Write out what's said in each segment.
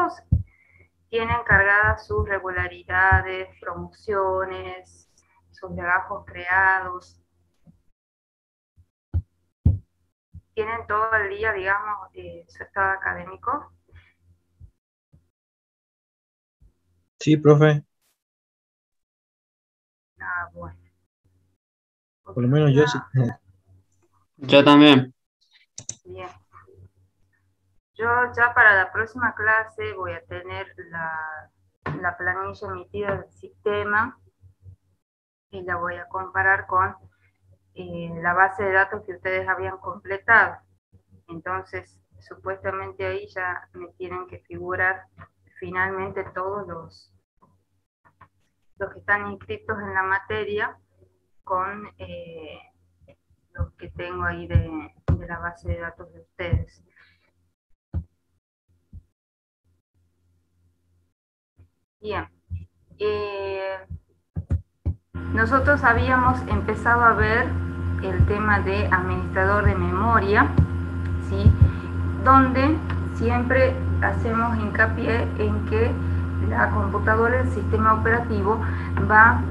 todos tienen cargadas sus regularidades, promociones, sus legajos creados. Tienen todo el día, digamos, su estado académico. Sí, profe. Ah, bueno. Por lo menos yo sí. Yo también. Bien. Yo ya para la próxima clase voy a tener la planilla emitida del sistema y la voy a comparar con la base de datos que ustedes habían completado. Entonces, supuestamente ahí ya me tienen que figurar finalmente todos los que están inscritos en la materia con los que tengo ahí de la base de datos de ustedes. Bien. Nosotros habíamos empezado a ver el tema de administrador de memoria, ¿sí? Donde siempre hacemos hincapié en que la computadora, el sistema operativo, va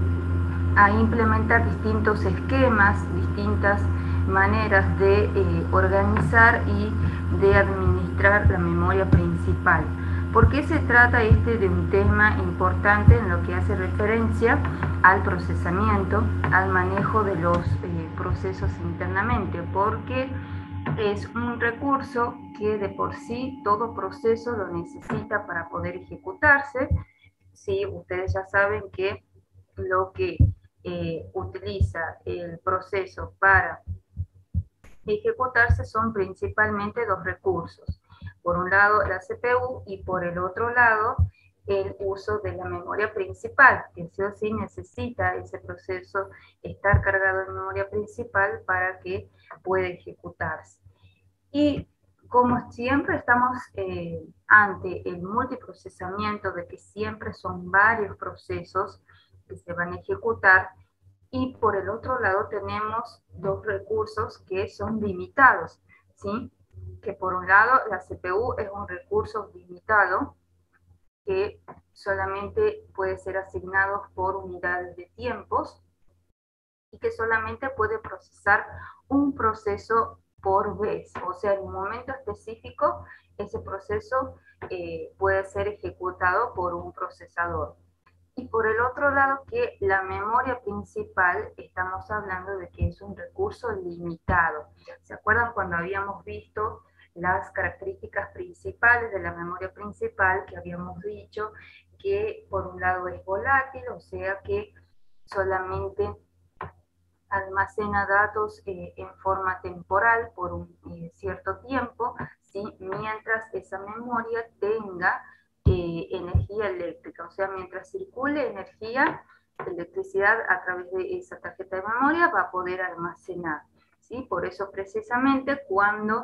a implementar distintos esquemas, distintas maneras de organizar y de administrar la memoria principal. ¿Por qué se trata de un tema importante en lo que hace referencia al procesamiento, al manejo de los procesos internamente? Porque es un recurso que de por sí todo proceso lo necesita para poder ejecutarse. Sí, ustedes ya saben que lo que utiliza el proceso para ejecutarse son principalmente dos recursos. Por un lado la CPU y por el otro lado el uso de la memoria principal, que sí o sí necesita ese proceso estar cargado en memoria principal para que pueda ejecutarse. Y como siempre estamos ante el multiprocesamiento de que siempre son varios procesos que se van a ejecutar, y por el otro lado tenemos dos recursos que son limitados, ¿sí? Que por un lado la CPU es un recurso limitado que solamente puede ser asignado por unidades de tiempos y que solamente puede procesar un proceso por vez, o sea, en un momento específico ese proceso puede ser ejecutado por un procesador. Y por el otro lado, que la memoria principal, estamos hablando de que es un recurso limitado. ¿Se acuerdan cuando habíamos visto las características principales de la memoria principal, que habíamos dicho que por un lado es volátil, o sea que solamente almacena datos en forma temporal por un cierto tiempo, ¿sí? Mientras esa memoria tenga energía eléctrica, o sea, mientras circule electricidad a través de esa tarjeta de memoria va a poder almacenar, ¿sí? Por eso precisamente cuando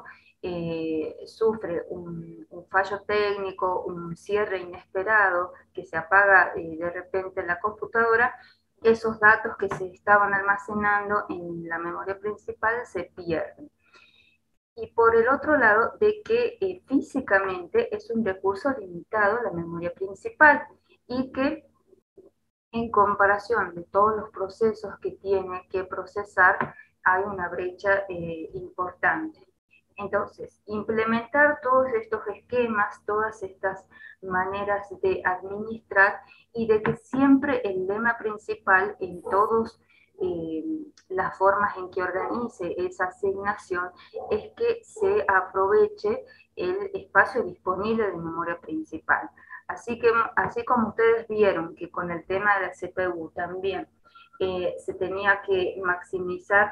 sufre un fallo técnico, un cierre inesperado, que se apaga de repente la computadora, esos datos que se estaban almacenando en la memoria principal se pierden. Y por el otro lado, de que físicamente es un recurso limitado la memoria principal y que en comparación de todos los procesos que tiene que procesar, hay una brecha importante. Entonces, implementar todos estos esquemas, todas estas maneras de administrar y de que siempre el lema principal en todas las formas en que organice esa asignación es que se aproveche el espacio disponible de memoria principal. Así como ustedes vieron que con el tema de la CPU también se tenía que maximizar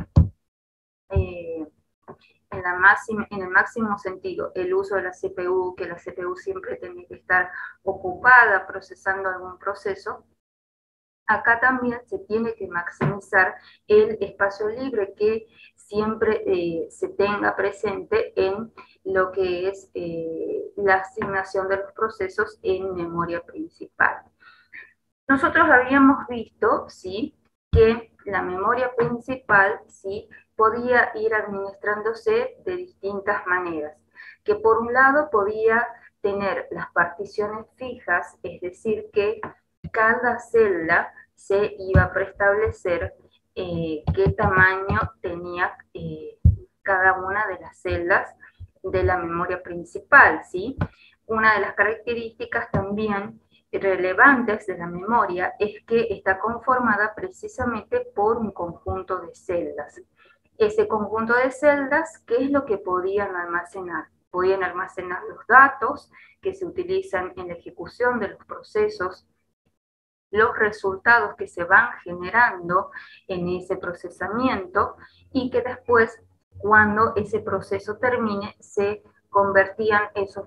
en el máximo sentido el uso de la CPU, que la CPU siempre tenía que estar ocupada procesando algún proceso, acá también se tiene que maximizar el espacio libre que siempre se tenga presente en lo que es la asignación de los procesos en memoria principal. Nosotros habíamos visto, ¿sí?, que la memoria principal, ¿sí?, podía ir administrándose de distintas maneras, que por un lado podía tener las particiones fijas, es decir, que cada celda se iba a preestablecer qué tamaño tenía cada una de las celdas de la memoria principal, ¿sí? Una de las características también relevantes de la memoria es que está conformada precisamente por un conjunto de celdas. Ese conjunto de celdas, ¿qué es lo que podían almacenar? Podían almacenar los datos que se utilizan en la ejecución de los procesos, los resultados que se van generando en ese procesamiento y que después, cuando ese proceso termine, se convertían esos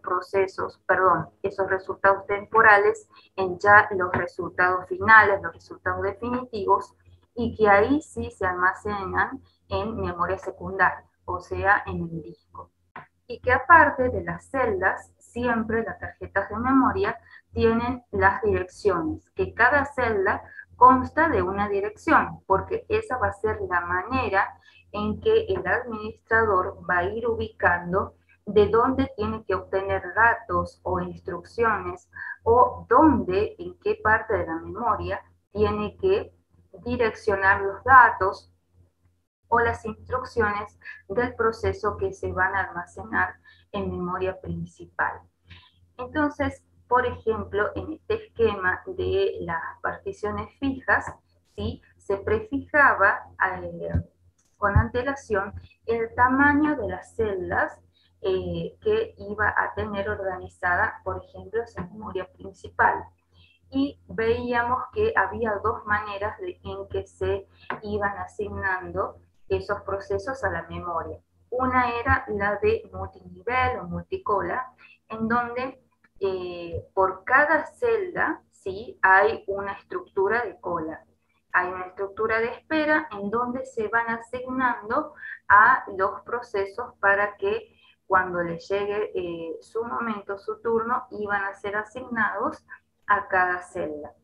esos resultados temporales en ya los resultados finales, los resultados definitivos, y que ahí sí se almacenan en memoria secundaria, o sea, en el disco. Y que aparte de las celdas, siempre las tarjetas de memoria tienen las direcciones, que cada celda consta de una dirección, porque esa va a ser la manera en que el administrador va a ir ubicando de dónde tiene que obtener datos o instrucciones, o dónde, en qué parte de la memoria tiene que direccionar los datos o las instrucciones del proceso que se van a almacenar en memoria principal. Entonces, por ejemplo, en este esquema de las particiones fijas, ¿sí?, se prefijaba con antelación el tamaño de las celdas que iba a tener organizada, por ejemplo, esa memoria principal. Y veíamos que había dos maneras en que se iban asignando esos procesos a la memoria. Una era la de multinivel o multicola, en donde por cada celda, ¿sí?, hay una estructura de cola. Hay una estructura de espera en donde se van asignando a los procesos para que cuando les llegue su momento, su turno, iban a ser asignados a cada celda.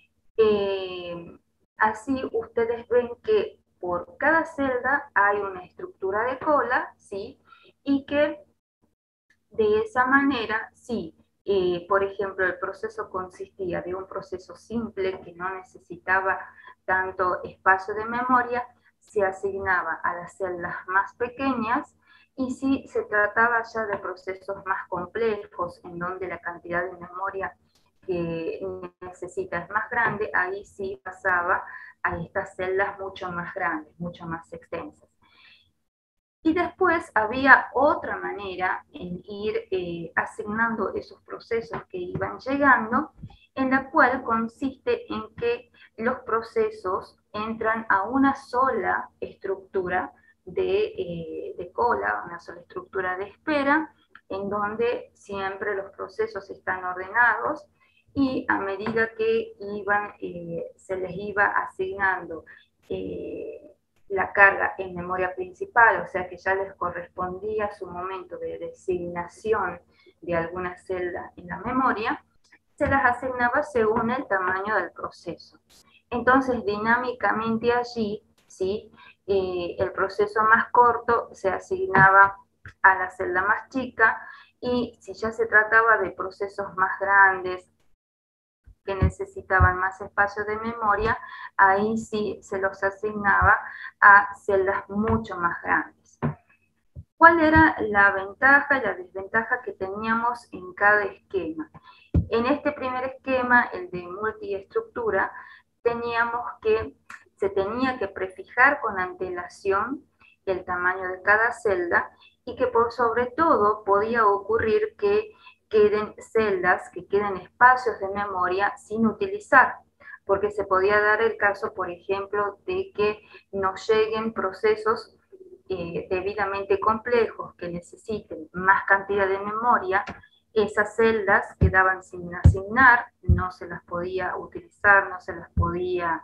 Así ustedes ven que por cada celda hay una estructura de cola, ¿sí?, y que de esa manera, sí, por ejemplo, el proceso consistía de un proceso simple que no necesitaba tanto espacio de memoria, se asignaba a las celdas más pequeñas, y si se trataba ya de procesos más complejos, en donde la cantidad de memoria que necesita es más grande, ahí sí pasaba a estas celdas mucho más grandes, mucho más extensas. Y después había otra manera en ir asignando esos procesos que iban llegando, en la cual consiste en que los procesos entran a una sola estructura de cola, una sola estructura de espera, en donde siempre los procesos están ordenados, y a medida que se les iba asignando la carga en memoria principal, o sea que ya les correspondía su momento de designación de alguna celda en la memoria, se las asignaba según el tamaño del proceso. Entonces, dinámicamente allí, ¿sí?, el proceso más corto se asignaba a la celda más chica, y si ya se trataba de procesos más grandes, que necesitaban más espacio de memoria, ahí sí se los asignaba a celdas mucho más grandes. ¿Cuál era la ventaja y la desventaja que teníamos en cada esquema? En este primer esquema, el de multiestructura, teníamos que se tenía que prefijar con antelación el tamaño de cada celda, y que por sobre todo podía ocurrir que queden celdas, que queden espacios de memoria sin utilizar, porque se podía dar el caso, por ejemplo, de que nos lleguen procesos debidamente complejos que necesiten más cantidad de memoria. Esas celdas quedaban sin asignar, no se las podía utilizar, no se las podía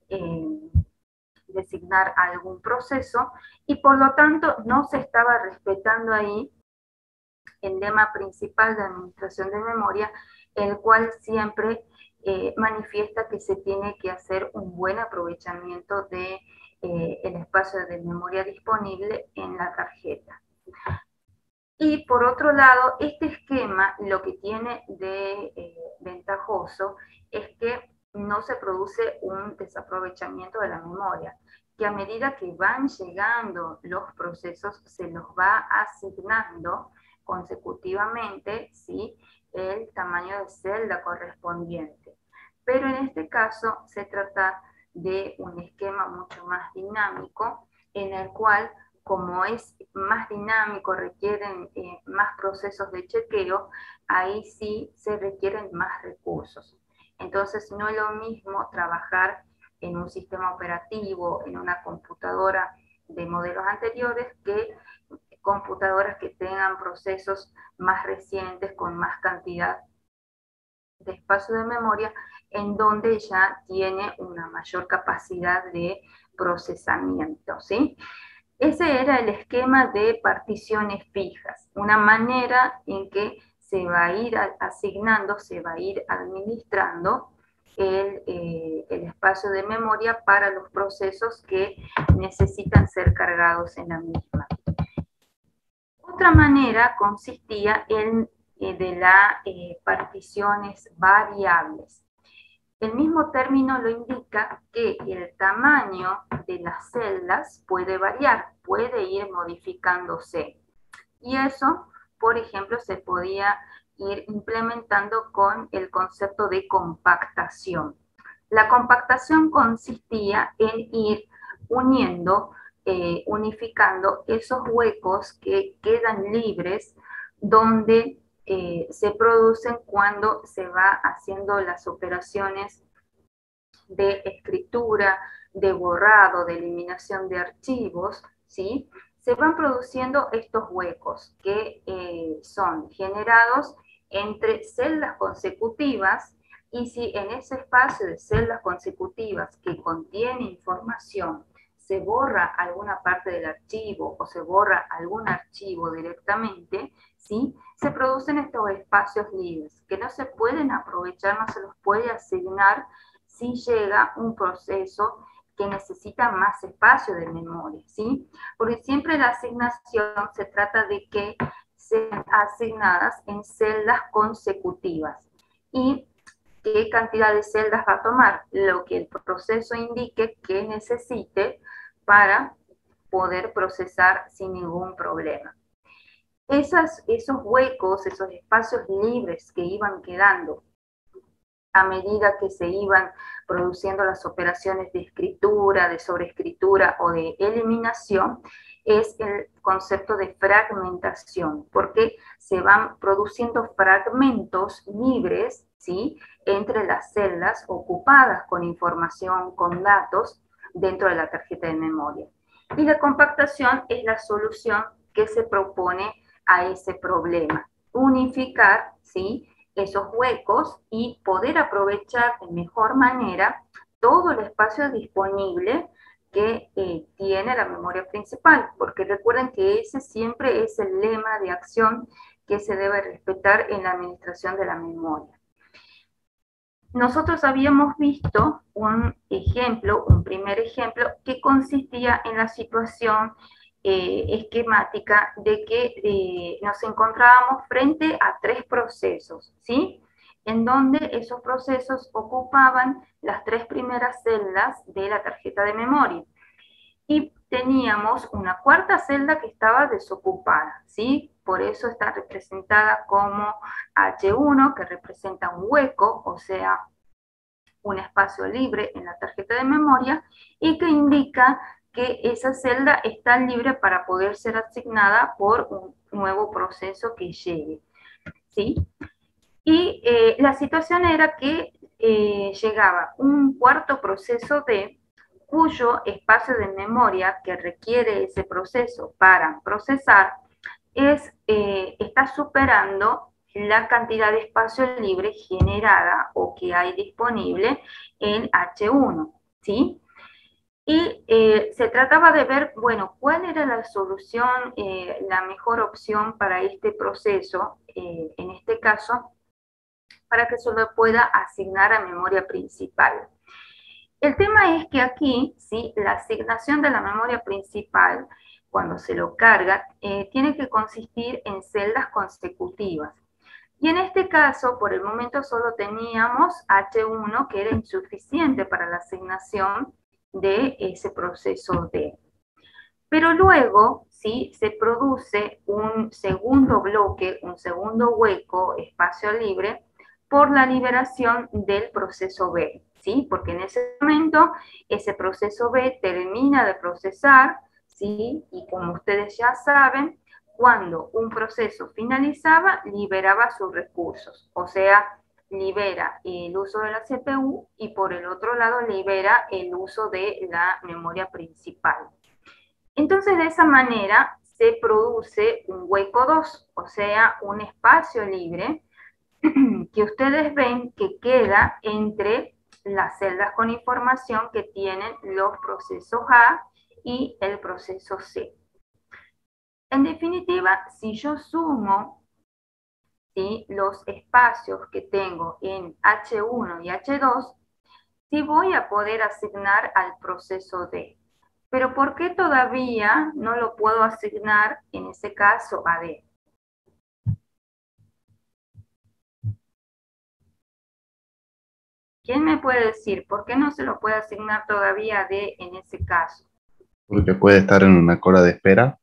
designar a algún proceso, y por lo tanto no se estaba respetando ahí el lema principal de administración de memoria, el cual siempre manifiesta que se tiene que hacer un buen aprovechamiento de el espacio de memoria disponible en la tarjeta. Y por otro lado, este esquema lo que tiene de ventajoso es que no se produce un desaprovechamiento de la memoria, que a medida que van llegando los procesos se los va asignando consecutivamente, ¿sí?, el tamaño de celda correspondiente. Pero en este caso se trata de un esquema mucho más dinámico, en el cual, como es más dinámico, requieren más procesos de chequeo, ahí sí se requieren más recursos. Entonces no es lo mismo trabajar en un sistema operativo, en una computadora de modelos anteriores, que computadoras que tengan procesos más recientes con más cantidad de espacio de memoria, en donde ya tiene una mayor capacidad de procesamiento, ¿sí? Ese era el esquema de particiones fijas, una manera en que se va a ir asignando, se va a ir administrando el espacio de memoria para los procesos que necesitan ser cargados en la misma. Otra manera consistía en de las particiones variables. El mismo término lo indica, que el tamaño de las celdas puede variar, puede ir modificándose. Y eso, por ejemplo, se podía ir implementando con el concepto de compactación. La compactación consistía en ir uniendo, unificando esos huecos que quedan libres, donde se producen cuando se va haciendo las operaciones de escritura, de borrado, de eliminación de archivos, ¿sí? Se van produciendo estos huecos que son generados entre celdas consecutivas, y si en ese espacio de celdas consecutivas que contiene información se borra alguna parte del archivo o se borra algún archivo directamente, ¿sí?, se producen estos espacios libres que no se pueden aprovechar, no se los puede asignar si llega un proceso que necesita más espacio de memoria, ¿sí? Porque siempre la asignación se trata de que sean asignadas en celdas consecutivas. ¿Y qué cantidad de celdas va a tomar? Lo que el proceso indique que necesite para poder procesar sin ningún problema. Esos huecos, esos espacios libres que iban quedando a medida que se iban produciendo las operaciones de escritura, de sobreescritura o de eliminación, es el concepto de fragmentación, porque se van produciendo fragmentos libres, ¿sí?, entre las celdas ocupadas con información, con datos, dentro de la tarjeta de memoria. Y la compactación es la solución que se propone a ese problema: unificar, ¿sí?, esos huecos y poder aprovechar de mejor manera todo el espacio disponible que tiene la memoria principal, porque recuerden que ese siempre es el lema de acción que se debe respetar en la administración de la memoria. Nosotros habíamos visto un ejemplo, un primer ejemplo, que consistía en la situación esquemática de que nos encontrábamos frente a tres procesos, ¿sí?, en donde esos procesos ocupaban las tres primeras celdas de la tarjeta de memoria. Y teníamos una cuarta celda que estaba desocupada, ¿sí? Por eso está representada como H1, que representa un hueco, o sea, un espacio libre en la tarjeta de memoria, y que indica que esa celda está libre para poder ser asignada por un nuevo proceso que llegue, ¿sí? Y la situación era que llegaba un cuarto proceso D, cuyo espacio de memoria que requiere ese proceso para procesar está superando la cantidad de espacio libre generada o que hay disponible en H1, ¿sí? Y se trataba de ver, bueno, cuál era la solución, la mejor opción para este proceso, en este caso, para que se lo pueda asignar a memoria principal. El tema es que aquí, ¿sí?, la asignación de la memoria principal cuando se lo carga, tiene que consistir en celdas consecutivas. Y en este caso, por el momento solo teníamos H1, que era insuficiente para la asignación de ese proceso D. Pero luego, ¿sí?, se produce un segundo bloque, un segundo hueco, espacio libre, por la liberación del proceso B, ¿sí? Porque en ese momento ese proceso B termina de procesar, ¿sí? Y como ustedes ya saben, cuando un proceso finalizaba, liberaba sus recursos, o sea, libera el uso de la CPU y por el otro lado libera el uso de la memoria principal. Entonces, de esa manera se produce un hueco 2, o sea, un espacio libre que ustedes ven que queda entre las celdas con información que tienen los procesos A y el proceso C. En definitiva, si yo sumo, ¿sí?, los espacios que tengo en H1 y H2, sí voy a poder asignar al proceso D. Pero ¿por qué todavía no lo puedo asignar, en ese caso, a D? ¿Quién me puede decir por qué no se lo puede asignar todavía a D en ese caso? Porque puede estar en una cola de espera.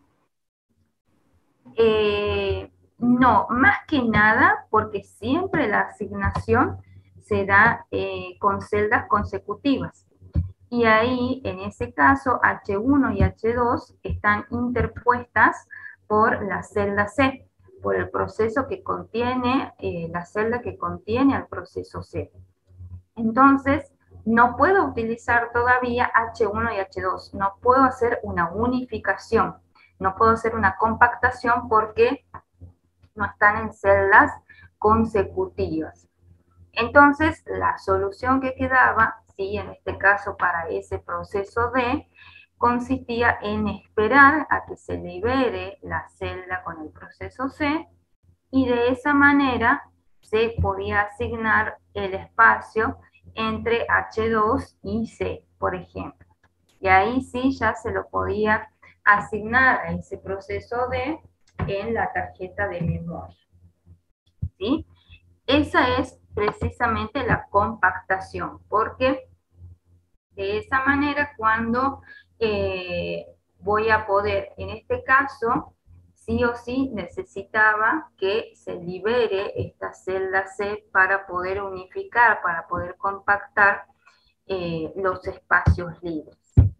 No, más que nada porque siempre la asignación se da con celdas consecutivas. Y ahí, en ese caso, H1 y H2 están interpuestas por la celda C, por el proceso que contiene, la celda que contiene al proceso C. Entonces, no puedo utilizar todavía H1 y H2, no puedo hacer una unificación, no puedo hacer una compactación porque no están en celdas consecutivas. Entonces, la solución que quedaba, ¿sí?, en este caso para ese proceso D, consistía en esperar a que se libere la celda con el proceso C y de esa manera se podía asignar el espacio entre H2 y C, por ejemplo. Y ahí sí ya se lo podía asignar a ese proceso D en la tarjeta de memoria, ¿sí? Esa es precisamente la compactación, porque de esa manera cuando voy a poder, en este caso, sí o sí necesitaba que se libere esta celda C para poder unificar, para poder compactar los espacios libres.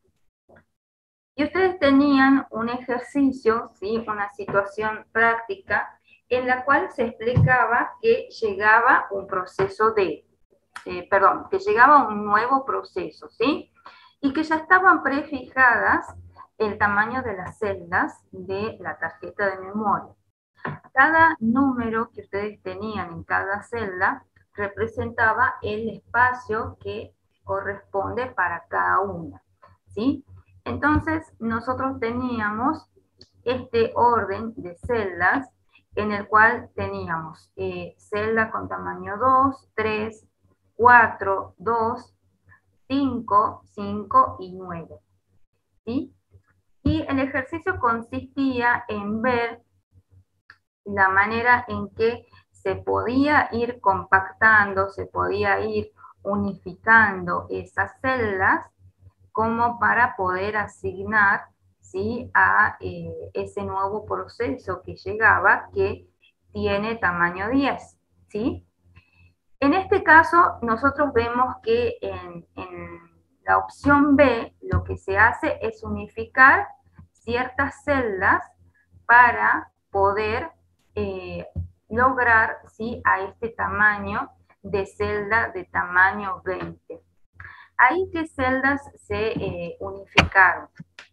Y ustedes tenían un ejercicio, ¿sí?, una situación práctica en la cual se explicaba que llegaba un proceso de, que llegaba un nuevo proceso, ¿sí? Y que ya estaban prefijadas el tamaño de las celdas de la tarjeta de memoria. Cada número que ustedes tenían en cada celda representaba el espacio que corresponde para cada una, ¿sí? Entonces, nosotros teníamos este orden de celdas en el cual teníamos celda con tamaño 2, 3, 4, 2, 5, 5 y 9, ¿sí? Y el ejercicio consistía en ver la manera en que se podía ir compactando, se podía ir unificando esas celdas como para poder asignar, ¿sí?, a ese nuevo proceso que llegaba que tiene tamaño 10, ¿sí? En este caso, nosotros vemos que en la opción B lo que se hace es unificar ciertas celdas para poder lograr, ¿sí?, a este tamaño de celda de tamaño 20. ¿Ahí qué celdas se unificaron?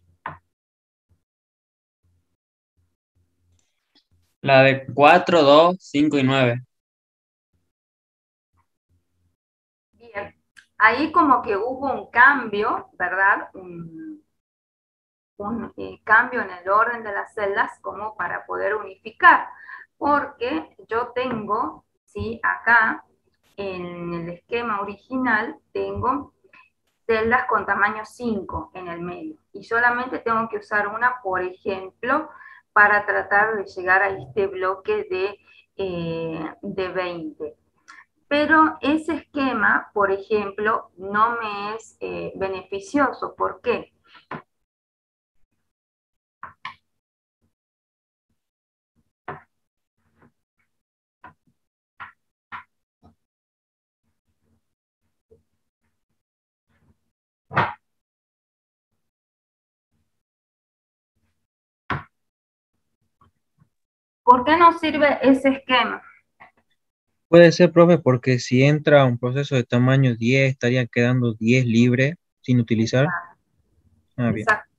La de 4, 2, 5 y 9. Bien, ahí como que hubo un cambio, ¿verdad? Un cambio en el orden de las celdas como para poder unificar, porque yo tengo, ¿sí?, acá en el esquema original tengo celdas con tamaño 5 en el medio. Y solamente tengo que usar una, por ejemplo, para tratar de llegar a este bloque de 20. Pero ese esquema, por ejemplo, no me es beneficioso. ¿Por qué? ¿Por qué no sirve ese esquema? Puede ser, profe, porque si entra un proceso de tamaño 10, estarían quedando 10 libre sin utilizar. Ah, bien. Exacto.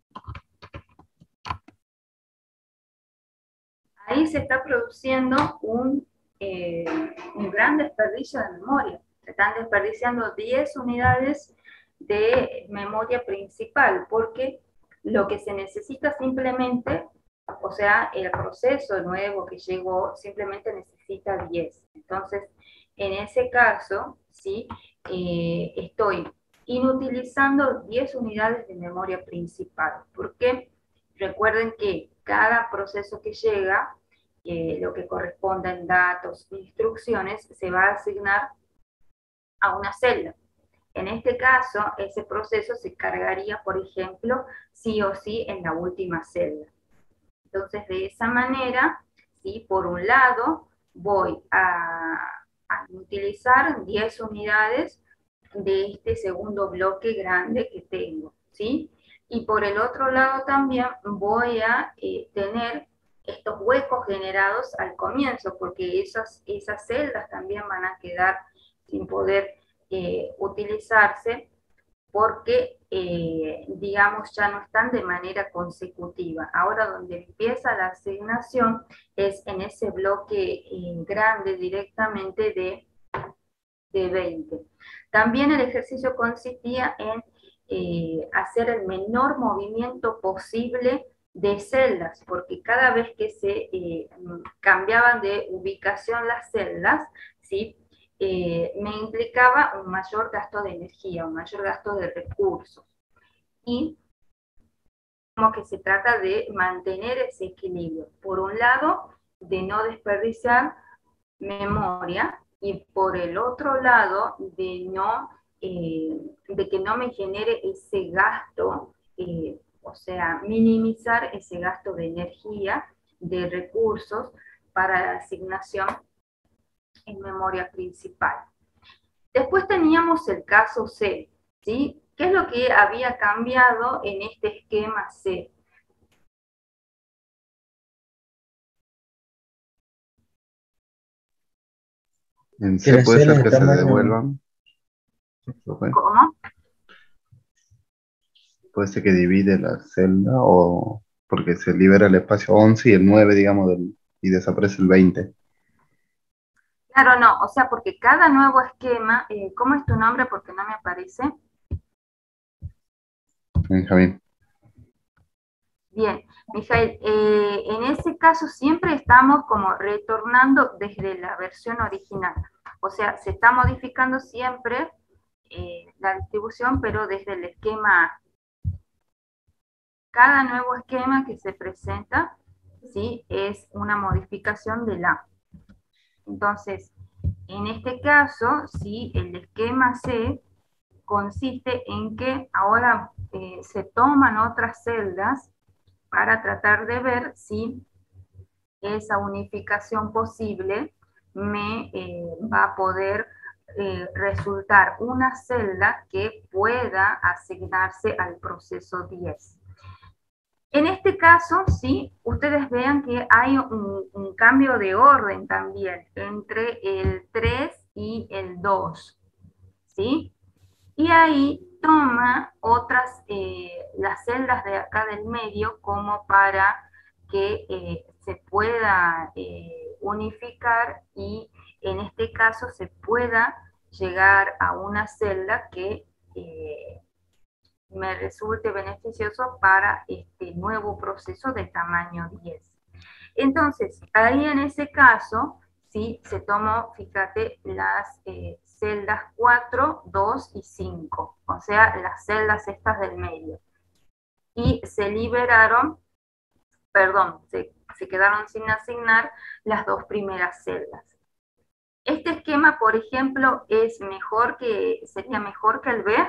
Ahí se está produciendo un gran desperdicio de memoria. Se están desperdiciando 10 unidades de memoria principal, porque lo que se necesita simplemente, o sea, el proceso nuevo que llegó, simplemente necesita 10. Entonces, en ese caso, sí, estoy inutilizando 10 unidades de memoria principal. ¿Por qué? Recuerden que cada proceso que llega, lo que corresponda en datos, instrucciones, se va a asignar a una celda. En este caso, ese proceso se cargaría, por ejemplo, sí o sí en la última celda. Entonces, de esa manera, ¿sí? Por un lado, voy a utilizar 10 unidades de este segundo bloque grande que tengo, ¿sí? Y por el otro lado también voy a tener estos huecos generados al comienzo, porque esas celdas también van a quedar sin poder utilizarse porque, digamos, ya no están de manera consecutiva. Ahora donde empieza la asignación es en ese bloque grande directamente de 20. También el ejercicio consistía en hacer el menor movimiento posible de celdas, porque cada vez que se cambiaban de ubicación las celdas, ¿sí? Me implicaba un mayor gasto de energía, un mayor gasto de recursos. Y como que se trata de mantener ese equilibrio. Por un lado, de no desperdiciar memoria, y por el otro lado, de que no me genere ese gasto, o sea, minimizar ese gasto de energía, de recursos para la asignación en memoria principal. Después teníamos el caso C, ¿sí? ¿Qué es lo que había cambiado en este esquema C? En Que C las puede celdas ser de que se tamaño, devuelvan, profe. ¿Cómo? Puede ser que divide la celda o porque se libera el espacio 11 y el 9, digamos, y desaparece el 20. Claro, no, o sea, porque cada nuevo esquema, ¿cómo es tu nombre? Porque no me aparece. Benjamín. Bien, Mijael, en ese caso siempre estamos como retornando desde la versión original. O sea, se está modificando siempre la distribución, pero desde el esquema A. Cada nuevo esquema que se presenta, ¿sí? Es una modificación del A. Entonces, en este caso, ¿sí? El esquema C consiste en que ahora se toman otras celdas para tratar de ver si esa unificación posible me va a poder resultar una celda que pueda asignarse al proceso 10. En este caso, sí, ustedes vean que hay un cambio de orden también entre el 3 y el 2, ¿sí? Y ahí toma otras, las celdas de acá del medio como para que se pueda unificar y en este caso se pueda llegar a una celda que me resulte beneficioso para este nuevo proceso de tamaño 10. Entonces, ahí en ese caso, ¿sí? Se tomó, fíjate, las celdas 4, 2 y 5, o sea, las celdas estas del medio. Y se liberaron, perdón, se quedaron sin asignar las dos primeras celdas. Este esquema, por ejemplo, sería mejor que el B.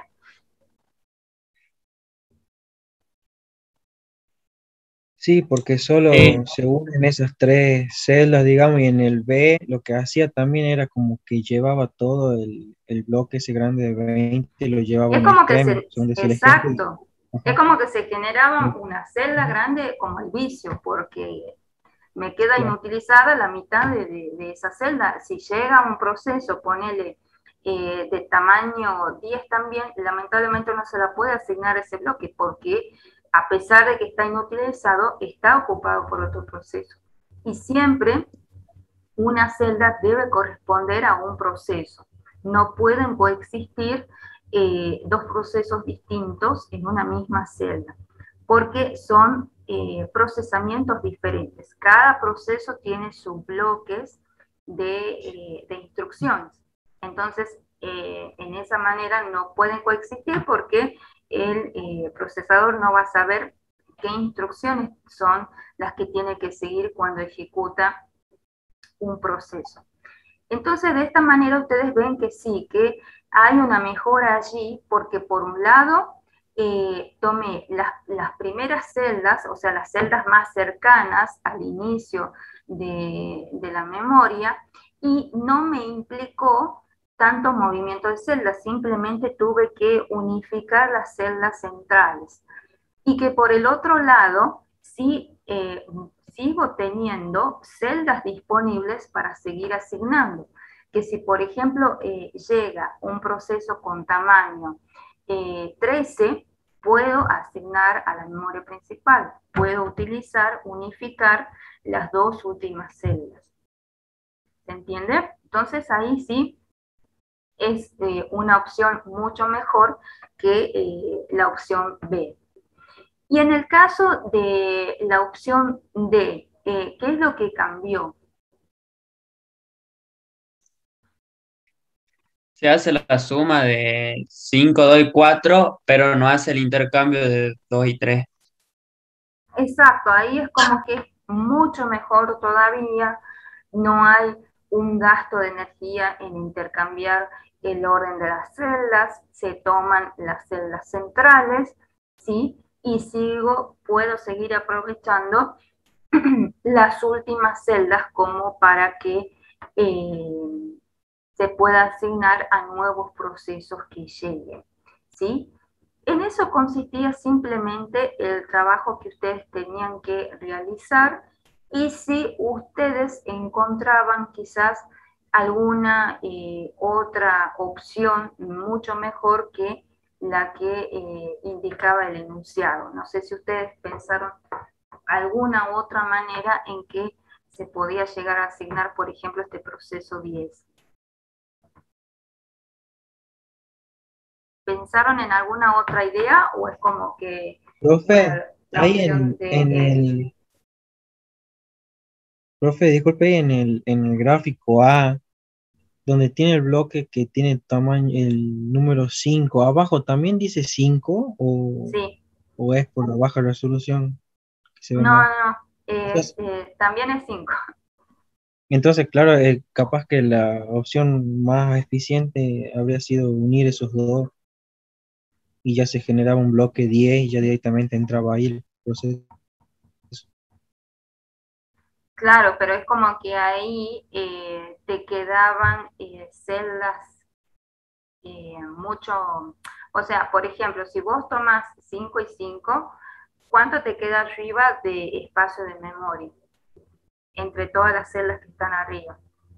Sí, porque solo Sí, se unen esas tres celdas, digamos, y en el B lo que hacía también era como que llevaba todo el bloque ese grande de 20 y lo llevaba a Es un como que extremo. Son decir, el ejemplo. exacto, es Ajá, como que se generaba sí, una celda grande como el vicio, porque me queda claro. inutilizada la mitad de esa celda. Si llega un proceso, ponele de tamaño 10 también, lamentablemente no se la puede asignar ese bloque, porque a pesar de que está inutilizado, está ocupado por otro proceso. Y siempre una celda debe corresponder a un proceso. No pueden coexistir dos procesos distintos en una misma celda, porque son procesamientos diferentes. Cada proceso tiene sus bloques de instrucciones. Entonces, en esa manera no pueden coexistir porque el procesador no va a saber qué instrucciones son las que tiene que seguir cuando ejecuta un proceso. Entonces, de esta manera ustedes ven que sí, que hay una mejora allí, porque por un lado, tomé las primeras celdas, o sea, las celdas más cercanas al inicio de la memoria, y no me implicó tanto movimiento de celdas, simplemente tuve que unificar las celdas centrales y que por el otro lado sí sigo teniendo celdas disponibles para seguir asignando. Que si, por ejemplo, llega un proceso con tamaño 13, puedo asignar a la memoria principal, puedo utilizar, unificar las dos últimas celdas. ¿Se entiende? Entonces ahí sí es una opción mucho mejor que la opción B. Y en el caso de la opción D, ¿qué es lo que cambió? se hace la suma de 5, 2 y 4, pero no hace el intercambio de 2 y 3. Exacto, ahí es como que es mucho mejor todavía, no hay un gasto de energía en intercambiar el orden de las celdas, se toman las celdas centrales, ¿sí? Y puedo seguir aprovechando las últimas celdas como para que se pueda asignar a nuevos procesos que lleguen, ¿sí? En eso consistía simplemente el trabajo que ustedes tenían que realizar, y si ustedes encontraban quizás alguna otra opción mucho mejor que la que indicaba el enunciado. No sé si ustedes pensaron alguna otra manera en que se podía llegar a asignar, por ejemplo, este proceso 10. ¿Pensaron en alguna otra idea o es como que, bueno, Profe, la ahí opción de en es? el, profe, disculpe, ahí en el gráfico A, donde tiene el bloque que tiene tamaño, el número 5 abajo también dice 5 Sí, o es por la baja resolución que se ve no, mal. no, también es 5. Entonces, claro, capaz que la opción más eficiente habría sido unir esos dos y ya se generaba un bloque 10 y ya directamente entraba ahí el proceso. Claro, pero es como que ahí te quedaban celdas mucho, o sea, por ejemplo, si vos tomas 5 y 5, ¿cuánto te queda arriba de espacio de memoria entre todas las celdas que están arriba?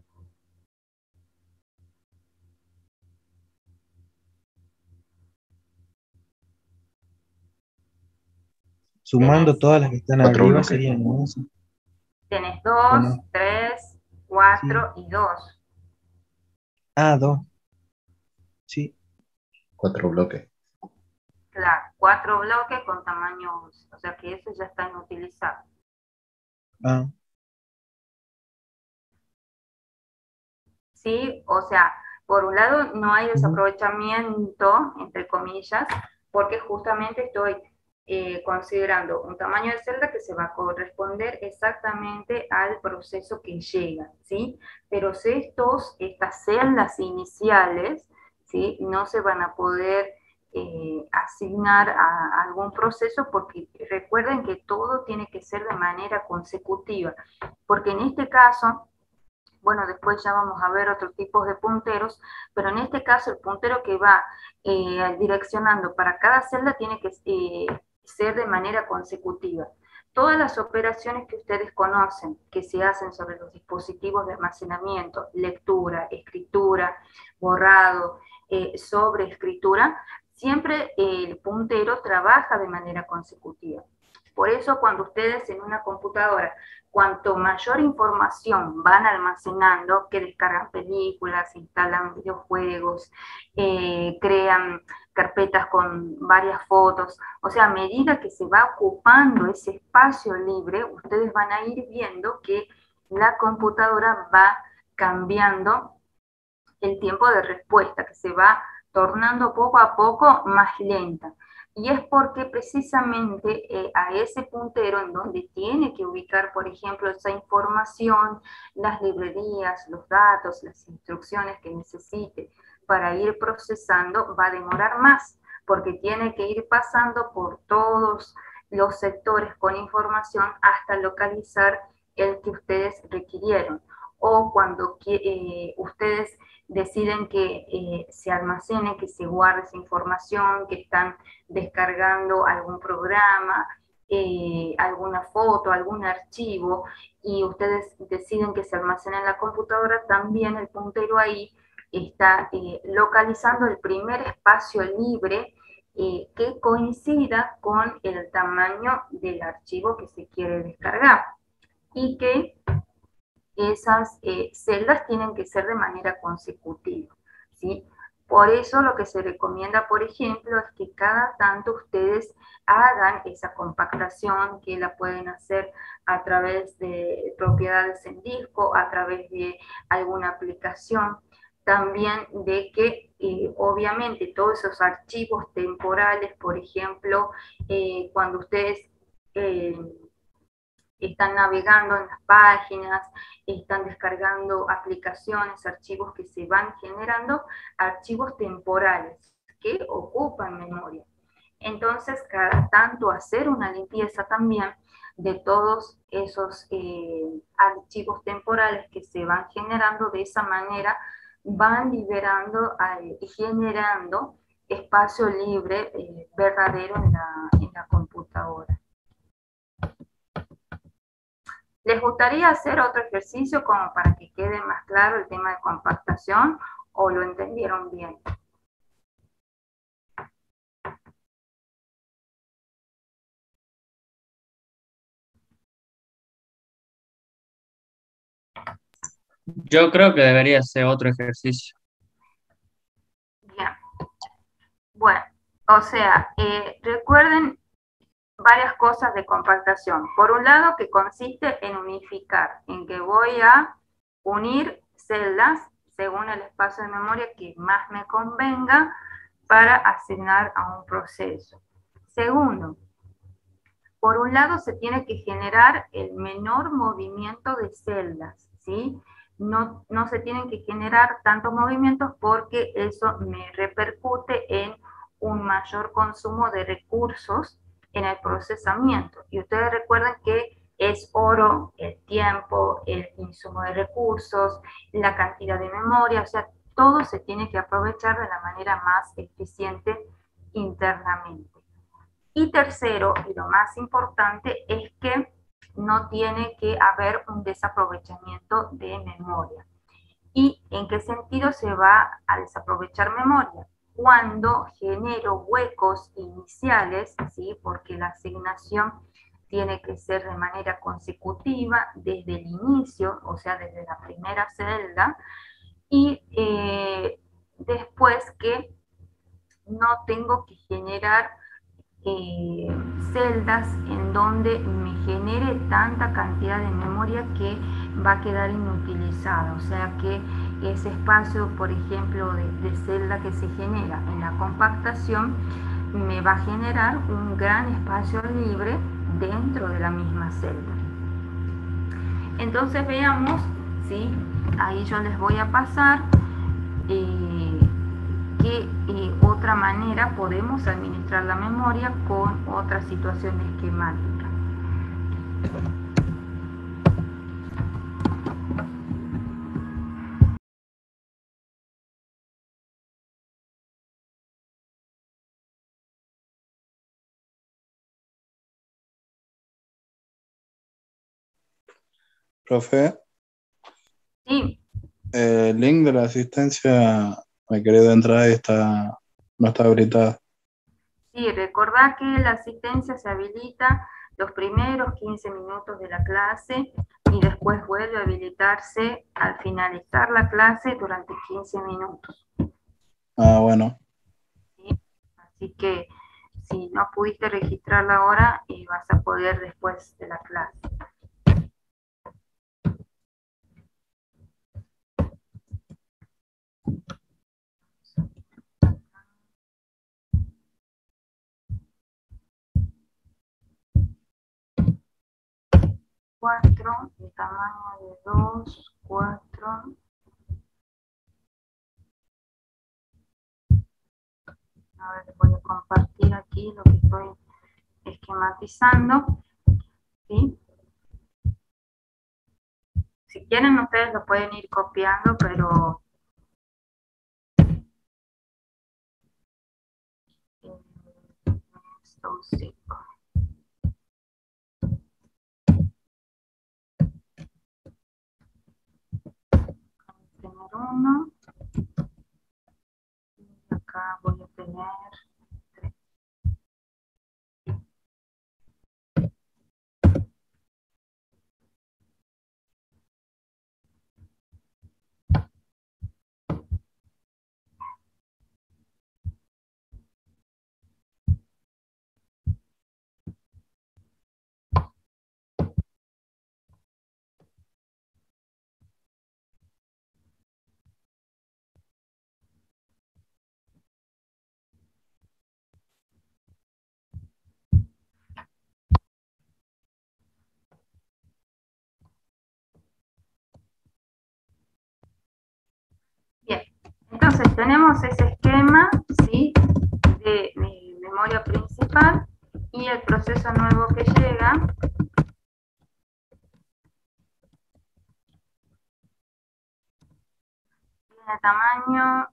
Sumando Tenés, todas las que están Cuatro arriba bloques. serían 11, tenés ¿o 2, no? 3, Sí. 4 y 2. Ah, 2, sí. 4 bloques. Claro, 4 bloques con tamaño 11, o sea que eso ya está inutilizado. Ah, ¿sí? O sea, por un lado no hay desaprovechamiento, entre comillas, porque justamente estoy considerando un tamaño de celda que se va a corresponder exactamente al proceso que llega, ¿sí? Pero si estas celdas iniciales, ¿sí? No se van a poder asignar a algún proceso, porque recuerden que todo tiene que ser de manera consecutiva, porque en este caso, bueno, después ya vamos a ver otros tipos de punteros, pero en este caso el puntero que va direccionando para cada celda tiene que ser de manera consecutiva. Todas las operaciones que ustedes conocen, que se hacen sobre los dispositivos de almacenamiento, lectura, escritura, borrado, sobreescritura, siempre el puntero trabaja de manera consecutiva. Por eso cuando ustedes en una computadora, cuanto mayor información van almacenando, que descargan películas, instalan videojuegos, crean carpetas con varias fotos, o sea, a medida que se va ocupando ese espacio libre, ustedes van a ir viendo que la computadora va cambiando el tiempo de respuesta, que se va tornando poco a poco más lenta. Y es porque precisamente a ese puntero en donde tiene que ubicar, por ejemplo, esa información, las librerías, los datos, las instrucciones que necesite para ir procesando, va a demorar más, porque tiene que ir pasando por todos los sectores con información hasta localizar el que ustedes requirieron. O cuando ustedes deciden que se almacene, que se guarde esa información, que están descargando algún programa, alguna foto, algún archivo, y ustedes deciden que se almacene en la computadora, también el puntero ahí está localizando el primer espacio libre que coincida con el tamaño del archivo que se quiere descargar, y que esas celdas tienen que ser de manera consecutiva, ¿sí? Por eso lo que se recomienda, por ejemplo, es que cada tanto ustedes hagan esa compactación, que la pueden hacer a través de propiedades en disco, a través de alguna aplicación, también de que obviamente todos esos archivos temporales, por ejemplo, cuando ustedes están navegando en las páginas, están descargando aplicaciones, archivos que se van generando, archivos temporales que ocupan memoria. Entonces, cada tanto hacer una limpieza también de todos esos archivos temporales que se van generando. De esa manera van liberando y generando espacio libre verdadero en la computadora. ¿Les gustaría hacer otro ejercicio como para que quede más claro el tema de compactación, o lo entendieron bien? Yo creo que debería ser otro ejercicio. Bien. Bueno, o sea, recuerden varias cosas de compactación. Por un lado, que consiste en unificar, en que voy a unir celdas según el espacio de memoria que más me convenga para asignar a un proceso. Segundo, por un lado se tiene que generar el menor movimiento de celdas, ¿sí? No se tienen que generar tantos movimientos, porque eso me repercute en un mayor consumo de recursos en el procesamiento. Y ustedes recuerden que es oro el tiempo, el insumo de recursos, la cantidad de memoria, o sea, todo se tiene que aprovechar de la manera más eficiente internamente. Y tercero, y lo más importante, es que no tiene que haber un desaprovechamiento de memoria. ¿Y en qué sentido se va a desaprovechar memoria? Cuando genero huecos iniciales, ¿sí? Porque la asignación tiene que ser de manera consecutiva desde el inicio, o sea, desde la primera celda, y después que no tengo que generar celdas en donde me genere tanta cantidad de memoria que va a quedar inutilizada, o sea que ese espacio, por ejemplo, de celda que se genera en la compactación, me va a generar un gran espacio libre dentro de la misma celda. Entonces veamos, ¿sí? Ahí yo les voy a pasar qué otra manera podemos administrar la memoria con otra situación esquemática. Profe, Sí, el link de la asistencia me quedé de entrada y no está habilitado. sí, recordá que la asistencia se habilita los primeros 15 minutos de la clase y después vuelve a habilitarse al finalizar la clase durante 15 minutos. Ah, bueno. ¿Sí? Así que si no pudiste registrarla ahora, vas a poder después de la clase. Cuatro, de tamaño de 2, 4. A ver, voy a compartir aquí lo que estoy esquematizando. ¿Sí? Si quieren, ustedes lo pueden ir copiando, pero estos 5. Tener uno. Y acá voy a tener 3. Bien, entonces tenemos ese esquema, ¿sí? De mi memoria principal y el proceso nuevo que llega. Tiene tamaño.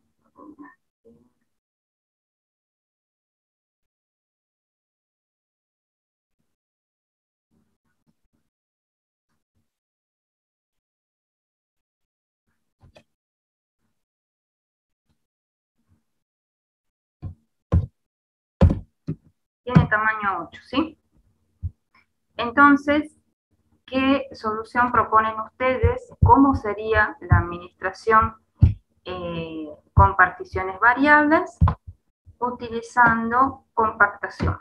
Tiene tamaño 8, ¿sí? Entonces, ¿qué solución proponen ustedes? ¿Cómo sería la administración con particiones variables utilizando compactación?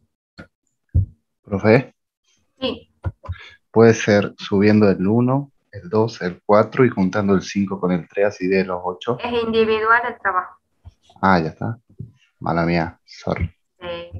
Profe, Sí, puede ser subiendo el 1, el 2, el 4 y juntando el 5 con el 3, así de los 8. es individual el trabajo. Ah, ya está. Mala mía, sorry. Eh,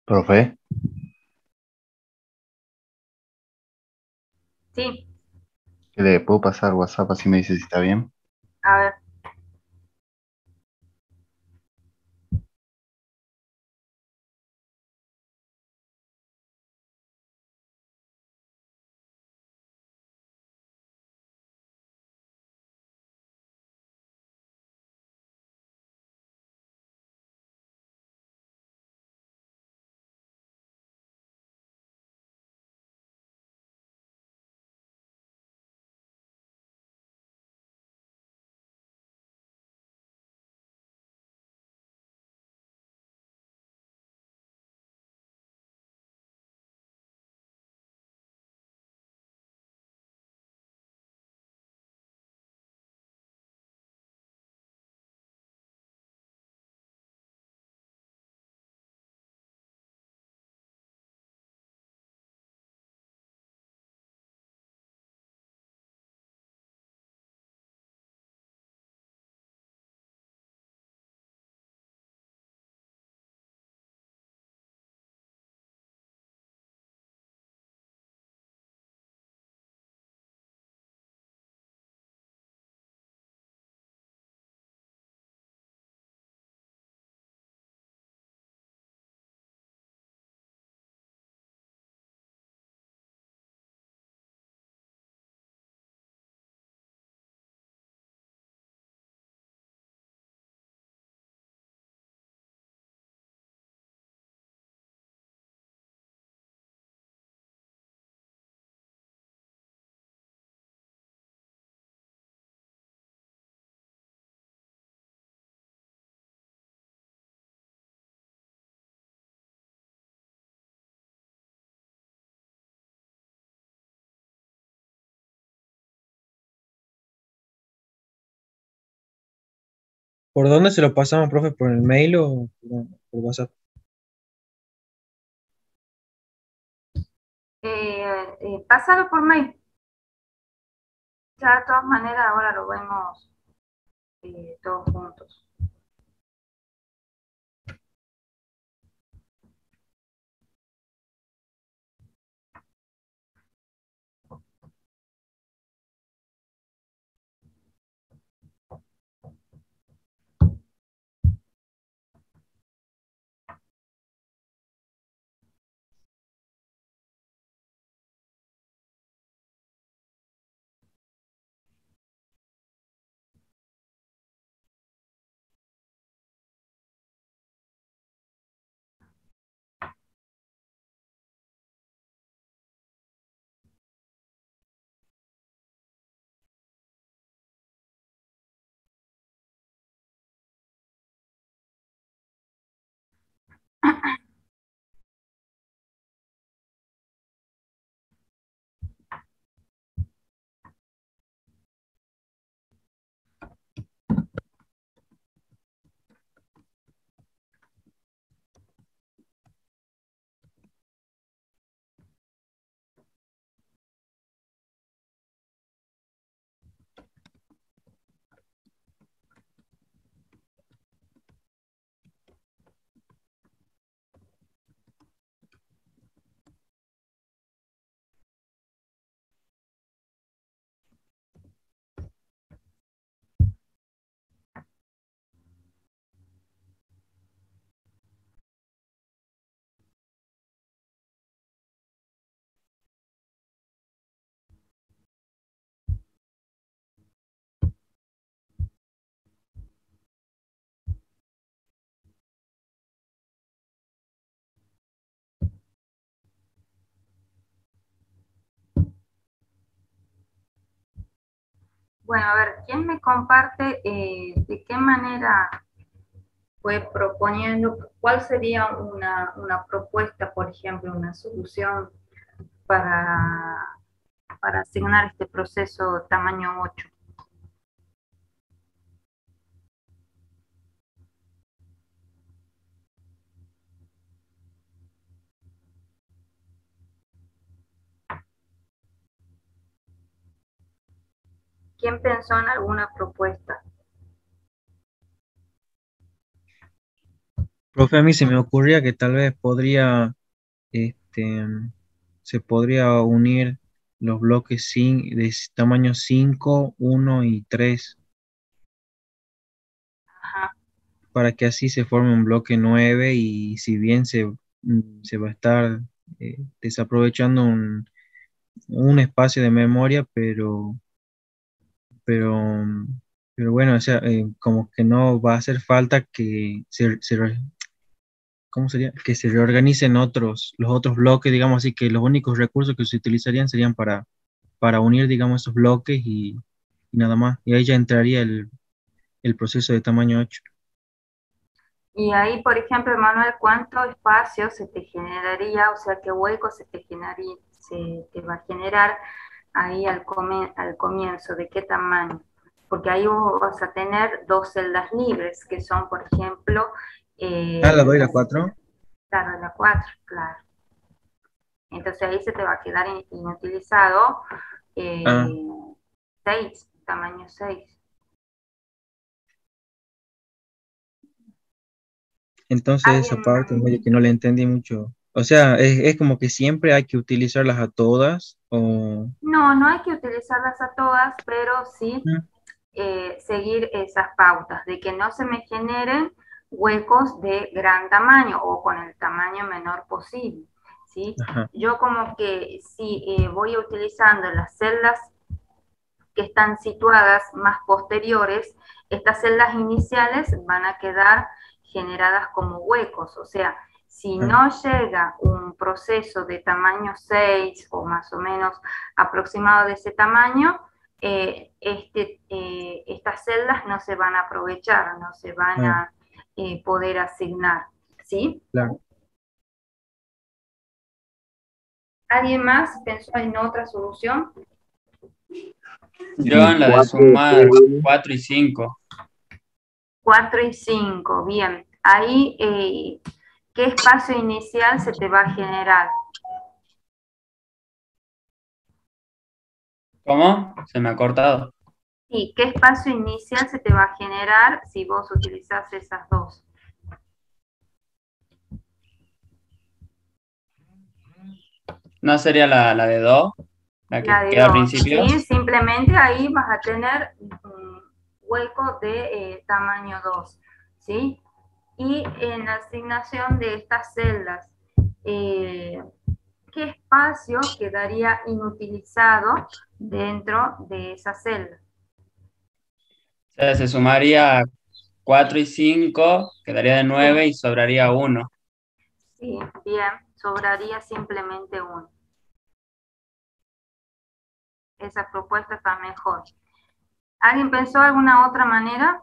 Profe, Sí, ¿qué le puedo pasar WhatsApp así me dice si está bien? a ver. ¿Por dónde se lo pasamos, profe? ¿Por el mail o por WhatsApp? Pásalo por mail. Ya de todas maneras ahora lo vemos todos juntos. Bueno, a ver, ¿quién me comparte de qué manera fue proponiendo, cuál sería una propuesta, por ejemplo, una solución para, para asignar este proceso tamaño 8? ¿Quién pensó en alguna propuesta? Profe, a mí se me ocurría que tal vez este, se podría unir los bloques de tamaño 5, 1 y 3 Ajá. para que así se forme un bloque 9 y si bien se va a estar desaprovechando un espacio de memoria, pero, pero bueno, o sea, como que no va a hacer falta que ¿cómo sería? Que se reorganicen los otros bloques, digamos así, que los únicos recursos que se utilizarían serían para unir, digamos, esos bloques y nada más. Y ahí ya entraría el proceso de tamaño 8. Y ahí, por ejemplo, Manuel, ¿cuánto espacio se te generaría, o sea, qué hueco se te va a generar ahí al comienzo, de qué tamaño? Porque ahí vos vas a tener dos celdas libres, que son, por ejemplo, Ah, la doy la las 4. claro, la 4, claro. Entonces ahí se te va a quedar inutilizado Ah, 6, tamaño 6. entonces esa ¿Alguien? parte medio que no le entendí mucho. O sea, es como que siempre hay que utilizarlas a todas o... No, no hay que utilizarlas a todas, pero sí Mm, seguir esas pautas de que no se me generen huecos de gran tamaño o con el tamaño menor posible, ¿sí? ajá, Yo como que si voy utilizando las celdas que están situadas más posteriores, estas celdas iniciales van a quedar generadas como huecos, o sea, si ah, no llega un proceso de tamaño 6 o más o menos aproximado de ese tamaño, estas celdas no se van a aprovechar, no se van ah, a poder asignar, ¿sí? claro. ¿Alguien más pensó en otra solución? Yo Y en la de 4, sumar 3, 1. 4 y 5. 4 y 5, bien. Ahí, ¿qué espacio inicial se te va a generar? ¿Cómo? Se me ha cortado. Sí, ¿qué espacio inicial se te va a generar si vos utilizás esas dos? ¿No sería la de 2? La La que de queda al 2, principio. ¿sí? Simplemente ahí vas a tener un hueco de tamaño 2, ¿sí? Y en la asignación de estas celdas, eh, ¿qué espacio quedaría inutilizado dentro de esa celda? O sea, se sumaría 4 y 5, quedaría de Sí, 9 y sobraría 1. sí, bien, sobraría simplemente uno. Esa propuesta está mejor. ¿Alguien pensó alguna otra manera?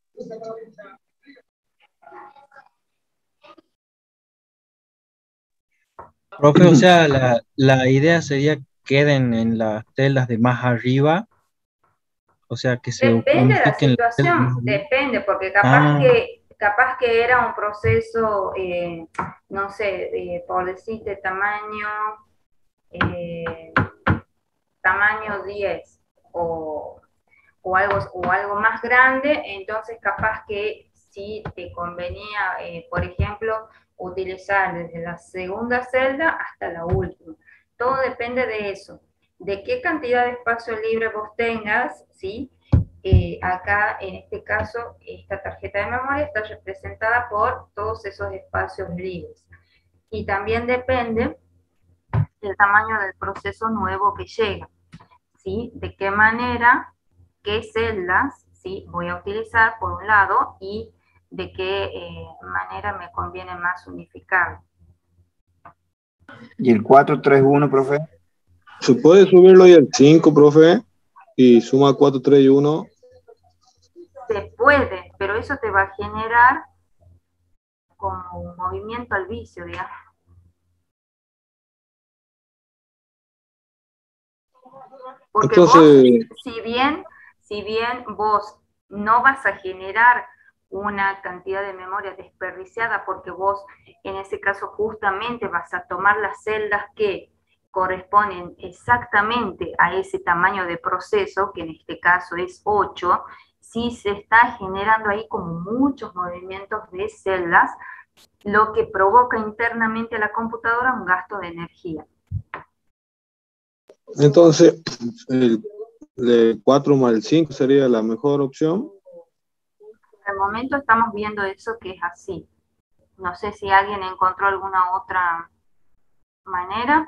Profe, o sea, la idea sería que queden en las celdas de más arriba, o sea, que se Depende de la unifiquen las celdas de situación, más arriba. depende, porque Ah, capaz que era un proceso, no sé, por decirte eh, tamaño 10 o, o algo más grande, entonces capaz que sí te convenía, por ejemplo, utilizar desde la segunda celda hasta la última. Todo depende de eso, de qué cantidad de espacio libre vos tengas, ¿sí? Acá, en este caso, esta tarjeta de memoria está representada por todos esos espacios libres. Y también depende del tamaño del proceso nuevo que llega, ¿sí? De qué manera, qué celdas, ¿sí? Voy a utilizar por un lado y de qué manera me conviene más unificar. Y el 4-3-1, profe. ¿Se puede subirlo ahí al 5, profe? Y suma 4, 3 y 1. Se puede, pero eso te va a generar como un movimiento al vicio, digamos. Porque vos, Entonces, si bien vos no vas a generar una cantidad de memoria desperdiciada, porque vos en ese caso justamente vas a tomar las celdas que corresponden exactamente a ese tamaño de proceso, que en este caso es 8, si se está generando ahí como muchos movimientos de celdas, lo que provoca internamente a la computadora un gasto de energía. Entonces, el 4 más el 5 sería la mejor opción. Al momento estamos viendo eso que es así. No sé si alguien encontró alguna otra manera.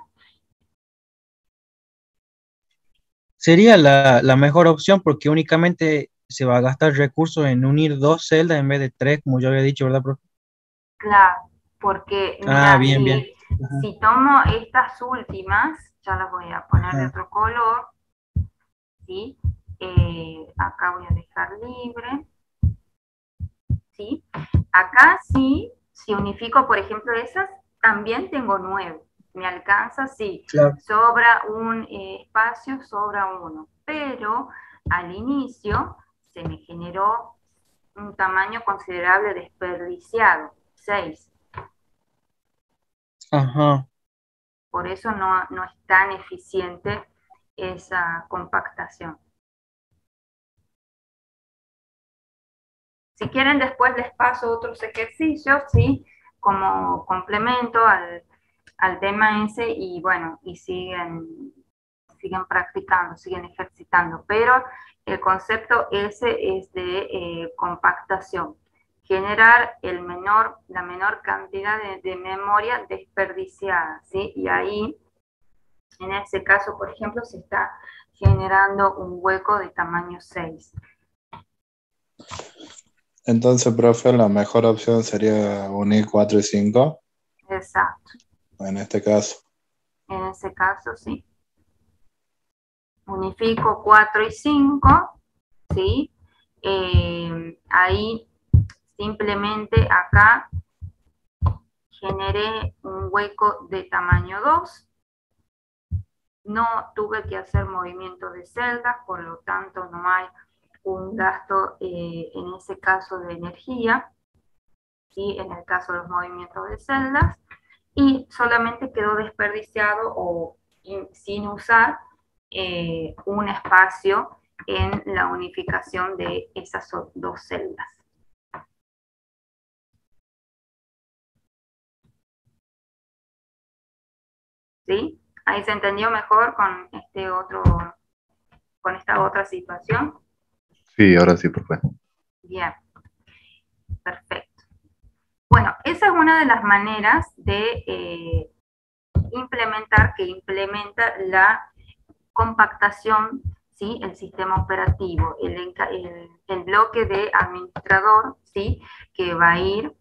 Sería la mejor opción porque únicamente se va a gastar recursos en unir dos celdas en vez de tres, como yo había dicho, ¿verdad, profe? Claro, porque Ah, mira, bien, bien. Ajá, si tomo estas últimas, ya las voy a poner de ajá. otro color, ¿sí? Acá voy a dejar libre, ¿sí? Acá sí, si unifico, por ejemplo, esas, también tengo 9. Me alcanza, sí. Claro. Sobra un espacio, sobra uno. Pero al inicio se me generó un tamaño considerable desperdiciado, 6. Ajá. Por eso no es tan eficiente esa compactación. Si quieren, después les paso otros ejercicios, ¿sí? Como complemento al tema ese y bueno, y siguen practicando, siguen ejercitando. Pero el concepto ese es de compactación. Generar la menor cantidad de memoria desperdiciada, ¿sí? Y ahí, en ese caso, por ejemplo, se está generando un hueco de tamaño 6. Entonces, profe, la mejor opción sería unir 4 y 5, Exacto. en este caso. En ese caso, sí. Unifico 4 y 5, ¿sí? Ahí simplemente acá generé un hueco de tamaño 2. No tuve que hacer movimiento de celdas, por lo tanto no hay un gasto en ese caso de energía, ¿sí? En el caso de los movimientos de celdas, y solamente quedó desperdiciado o sin usar un espacio en la unificación de esas dos celdas. ¿Sí? Ahí se entendió mejor con con esta otra situación. Sí, ahora sí, profe. Bien, perfecto. Bueno, esa es una de las maneras de que implementa la compactación, ¿sí? El sistema operativo, el bloque de administrador, ¿sí? Que va a ir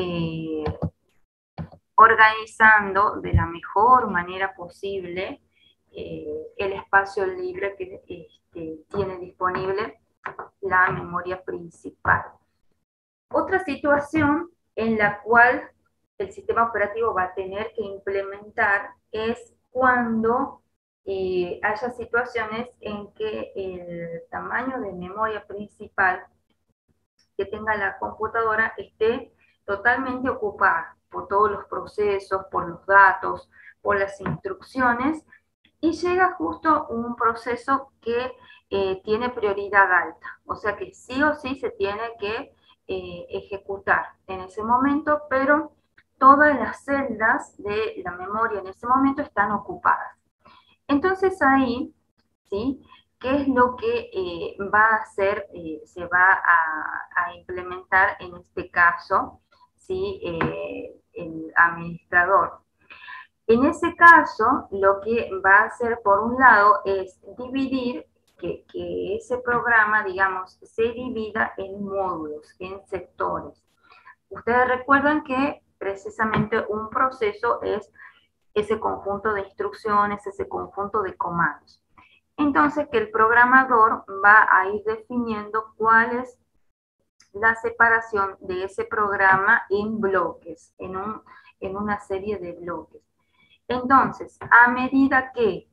organizando de la mejor manera posible el espacio libre que tiene disponible la memoria principal. Otra situación en la cual el sistema operativo va a tener que implementar es cuando haya situaciones en que el tamaño de memoria principal que tenga la computadora esté totalmente ocupada por todos los procesos, por los datos, por las instrucciones, y llega justo un proceso que tiene prioridad alta, o sea que sí o sí se tiene que ejecutar en ese momento, pero todas las celdas de la memoria en ese momento están ocupadas. Entonces ahí, ¿sí? ¿Qué es lo que va a hacer, se va a implementar en este caso, ¿sí? El administrador? En ese caso, lo que va a hacer por un lado es dividir, que ese programa, digamos, se divida en módulos, en sectores. Ustedes recuerdan que precisamente un proceso es ese conjunto de instrucciones, ese conjunto de comandos. Entonces, que el programador va a ir definiendo cuál es la separación de ese programa en bloques, en una serie de bloques. Entonces, a medida que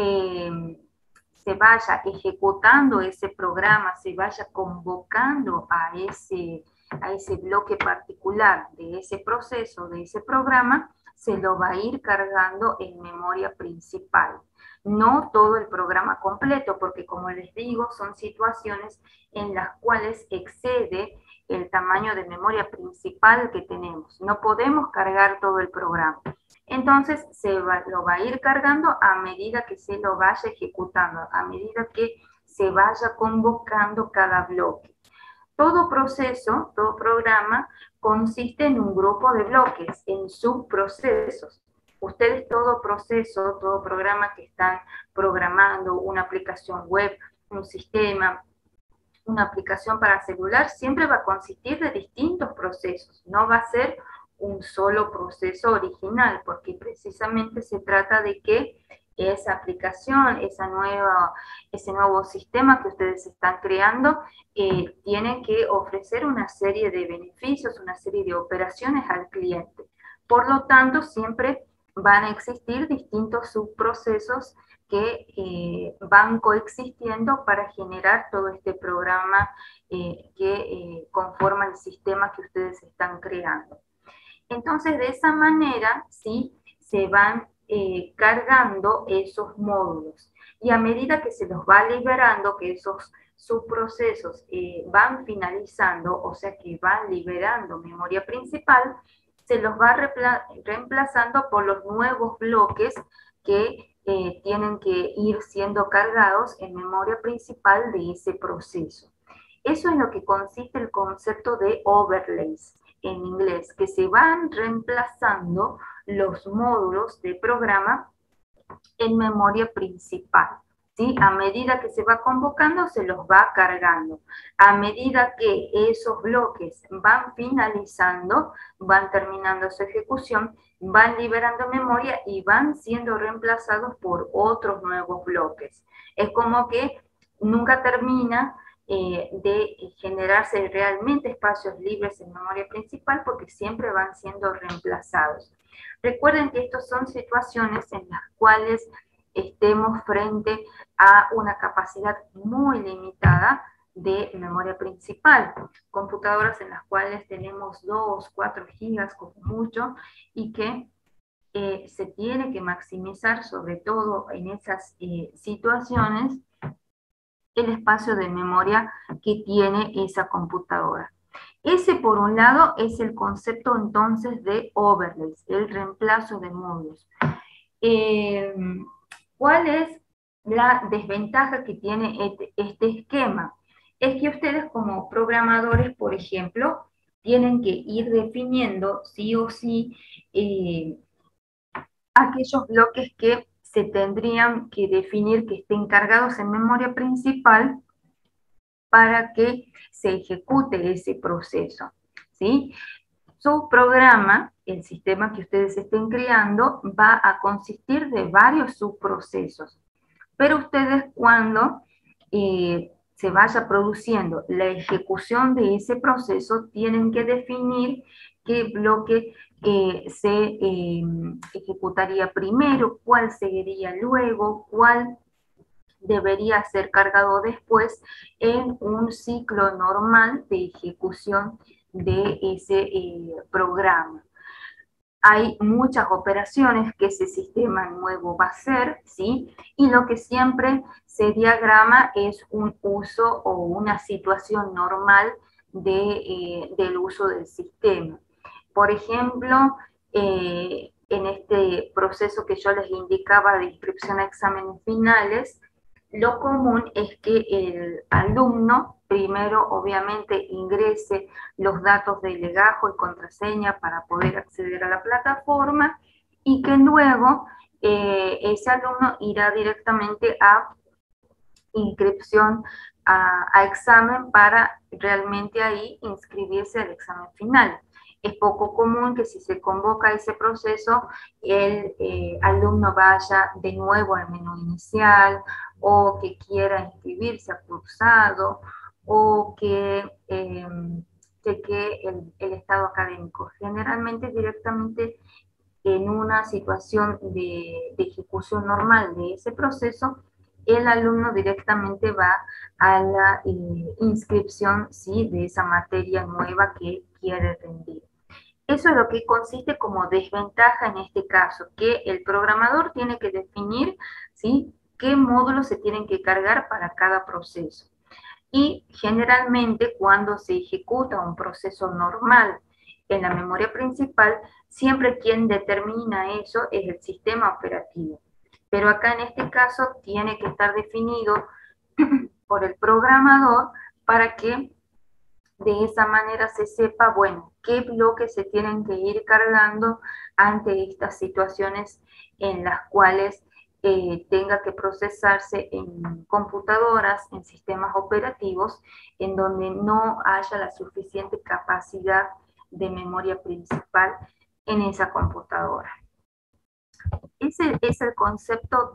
se vaya ejecutando ese programa, se vaya convocando a ese bloque particular de ese proceso, de ese programa, se lo va a ir cargando en memoria principal. No todo el programa completo, porque como les digo, son situaciones en las cuales excede el tamaño de memoria principal que tenemos. No podemos cargar todo el programa. Entonces lo va a ir cargando a medida que se lo vaya ejecutando, a medida que se vaya convocando cada bloque. Todo proceso, todo programa consiste en un grupo de bloques, en subprocesos. Ustedes todo proceso, todo programa que están programando, una aplicación web, un sistema, una aplicación para celular, siempre va a consistir de distintos procesos, no va a ser un solo proceso original, porque precisamente se trata de que esa aplicación, ese nuevo sistema que ustedes están creando, tiene que ofrecer una serie de beneficios, una serie de operaciones al cliente. Por lo tanto, siempre van a existir distintos subprocesos que van coexistiendo para generar todo este programa que conforma el sistema que ustedes están creando. Entonces, de esa manera, ¿sí?, se van cargando esos módulos. Y a medida que se los va liberando, que esos subprocesos van finalizando, o sea que van liberando memoria principal, se los va reemplazando por los nuevos bloques que tienen que ir siendo cargados en memoria principal de ese proceso. Eso es lo que consiste el concepto de overlays en inglés, que se van reemplazando los módulos de programa en memoria principal, ¿sí? A medida que se va convocando, se los va cargando. A medida que esos bloques van finalizando, van terminando su ejecución, van liberando memoria y van siendo reemplazados por otros nuevos bloques. Es como que nunca termina de generarse realmente espacios libres en memoria principal, porque siempre van siendo reemplazados. Recuerden que estas son situaciones en las cuales estemos frente a una capacidad muy limitada de memoria principal. Computadoras en las cuales tenemos 2, 4 gigas como mucho, y que se tiene que maximizar, sobre todo en esas situaciones, el espacio de memoria que tiene esa computadora. Ese, por un lado, es el concepto entonces de overlays, el reemplazo de módulos. ¿Cuál es la desventaja que tiene este esquema? Es que ustedes como programadores, por ejemplo, tienen que ir definiendo sí o sí aquellos bloques que se tendrían que definir que estén cargados en memoria principal para que se ejecute ese proceso, ¿sí? Su programa, el sistema que ustedes estén creando, va a consistir de varios subprocesos, pero ustedes cuando se vaya produciendo la ejecución de ese proceso, tienen que definir qué bloque se ejecutaría primero, cuál seguiría luego, cuál debería ser cargado después en un ciclo normal de ejecución de ese programa. Hay muchas operaciones que ese sistema nuevo va a hacer, ¿sí? Y lo que siempre se diagrama es un uso o una situación normal del uso del sistema. Por ejemplo, en este proceso que yo les indicaba de inscripción a exámenes finales, lo común es que el alumno primero obviamente ingrese los datos de legajo y contraseña para poder acceder a la plataforma, y que luego ese alumno irá directamente a inscripción a examen para realmente ahí inscribirse al examen final. Es poco común que si se convoca ese proceso, el alumno vaya de nuevo al menú inicial, o que quiera inscribirse a cursado, o que chequee el estado académico. Generalmente directamente en una situación de ejecución normal de ese proceso, el alumno directamente va a la inscripción, ¿sí?, de esa materia nueva que quiere rendir. Eso es lo que consiste como desventaja en este caso, que el programador tiene que definir, ¿sí?, qué módulos se tienen que cargar para cada proceso. Y generalmente cuando se ejecuta un proceso normal en la memoria principal, siempre quien determina eso es el sistema operativo. Pero acá en este caso tiene que estar definido por el programador para que de esa manera se sepa, bueno, qué bloques se tienen que ir cargando ante estas situaciones en las cuales tenga que procesarse en computadoras, en sistemas operativos, en donde no haya la suficiente capacidad de memoria principal en esa computadora. Ese es el concepto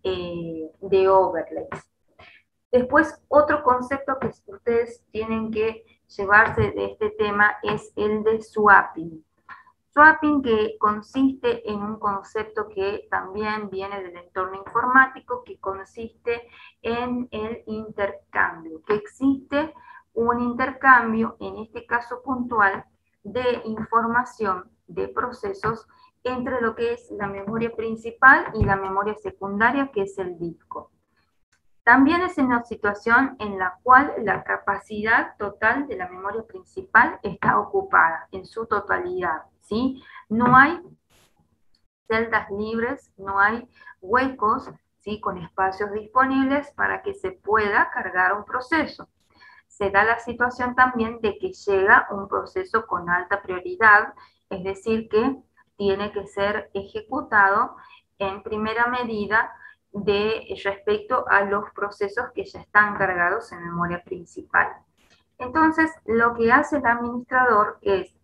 de overlays. Después, otro concepto que ustedes tienen que llevarse de este tema es el de swapping. Swapping, que consiste en un concepto que también viene del entorno informático, que consiste en el intercambio, que existe un intercambio, en este caso puntual, de información de procesos entre lo que es la memoria principal y la memoria secundaria, que es el disco. También es una situación en la cual la capacidad total de la memoria principal está ocupada en su totalidad, ¿sí? No hay celdas libres, no hay huecos, ¿sí? Con espacios disponibles para que se pueda cargar un proceso. Se da la situación también de que llega un proceso con alta prioridad, es decir, que tiene que ser ejecutado en primera medida respecto a los procesos que ya están cargados en memoria principal. Entonces, lo que hace el administrador es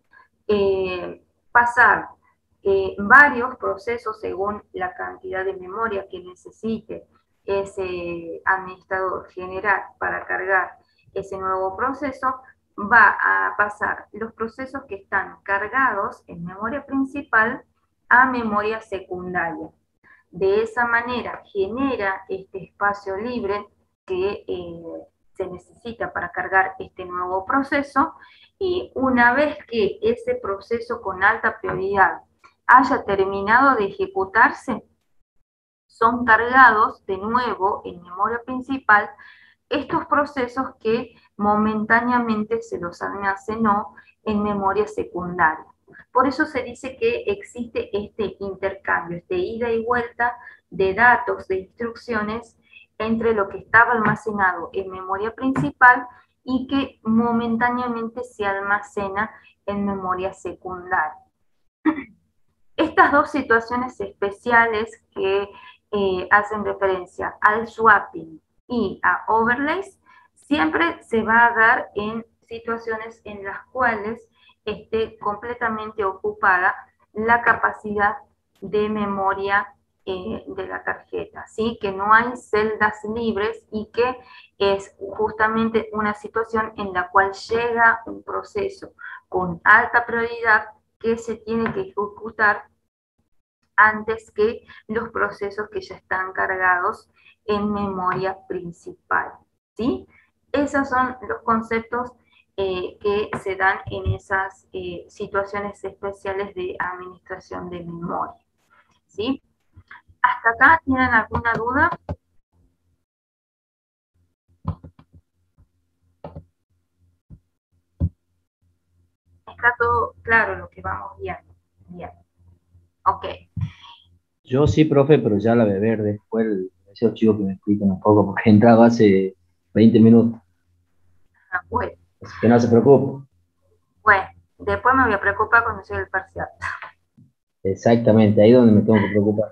pasar varios procesos según la cantidad de memoria que necesite ese administrador generar para cargar ese nuevo proceso, va a pasar los procesos que están cargados en memoria principal a memoria secundaria. De esa manera genera este espacio libre que se necesita para cargar este nuevo proceso, y una vez que ese proceso con alta prioridad haya terminado de ejecutarse, son cargados de nuevo en memoria principal estos procesos que momentáneamente se los almacenó en memoria secundaria. Por eso se dice que existe este intercambio, este ida y vuelta de datos, de instrucciones entre lo que estaba almacenado en memoria principal y que momentáneamente se almacena en memoria secundaria. Estas dos situaciones especiales que hacen referencia al swapping y a overlays siempre se va a dar en situaciones en las cuales esté completamente ocupada la capacidad de memoria de la tarjeta, ¿sí? Que no hay celdas libres y que es justamente una situación en la cual llega un proceso con alta prioridad que se tiene que ejecutar antes que los procesos que ya están cargados en memoria principal, ¿sí? Esos son los conceptos que se dan en esas situaciones especiales de administración de memoria, ¿sí? ¿Hasta acá tienen alguna duda? ¿Está todo claro lo que vamos viendo? Bien. Ok. Yo sí, profe, pero ya la de verde. Después esos chicos que me explican un poco, porque entraba hace 20 minutos. Bueno. Así que no se preocupe. Bueno, después me voy a preocupar cuando llegue el parcial. Exactamente, ahí es donde me tengo que preocupar.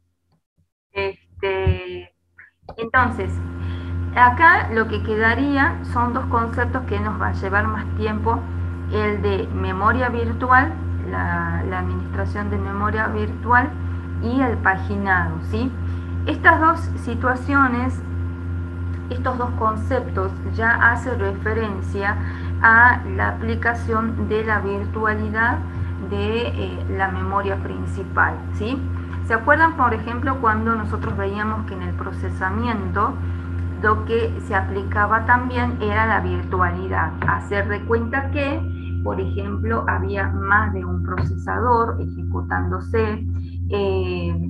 Entonces, acá lo que quedaría son dos conceptos que nos va a llevar más tiempo: el de memoria virtual, la administración de memoria virtual, y el paginado, ¿sí? Estas dos situaciones, estos dos conceptos ya hacen referencia a la aplicación de la virtualidad de la memoria principal, ¿sí? ¿Se acuerdan, por ejemplo, cuando nosotros veíamos que en el procesamiento lo que se aplicaba también era la virtualidad? Hacer de cuenta que, por ejemplo, había más de un procesador ejecutándose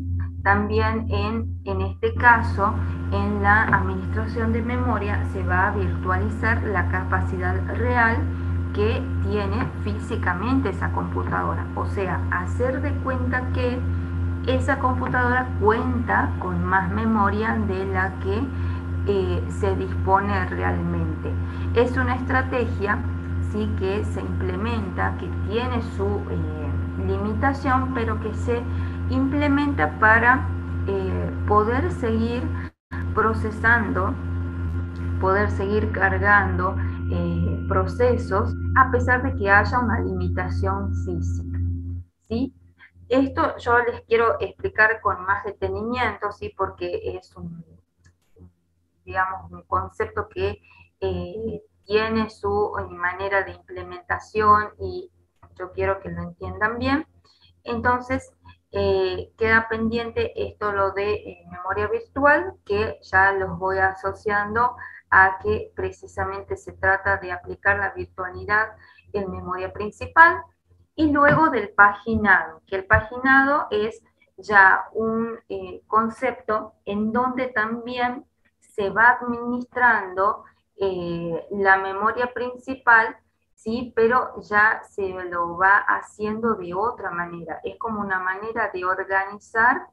también en este caso, en la administración de memoria, se va a virtualizar la capacidad real que tiene físicamente esa computadora. O sea, hacer de cuenta que esa computadora cuenta con más memoria de la que se dispone realmente. Es una estrategia, sí, que se implementa, que tiene su limitación, pero que se implementa para poder seguir procesando, poder seguir cargando procesos, a pesar de que haya una limitación física, ¿sí? Esto yo les quiero explicar con más detenimiento, ¿sí? Porque es digamos, un concepto que tiene su manera de implementación y yo quiero que lo entiendan bien. Entonces, queda pendiente esto, lo de memoria virtual, que ya los voy asociando a que precisamente se trata de aplicar la virtualidad en memoria principal, y luego del paginado, que el paginado es ya un concepto en donde también se va administrando la memoria principal, ¿sí? Pero ya se lo va haciendo de otra manera. Es como una manera de organizar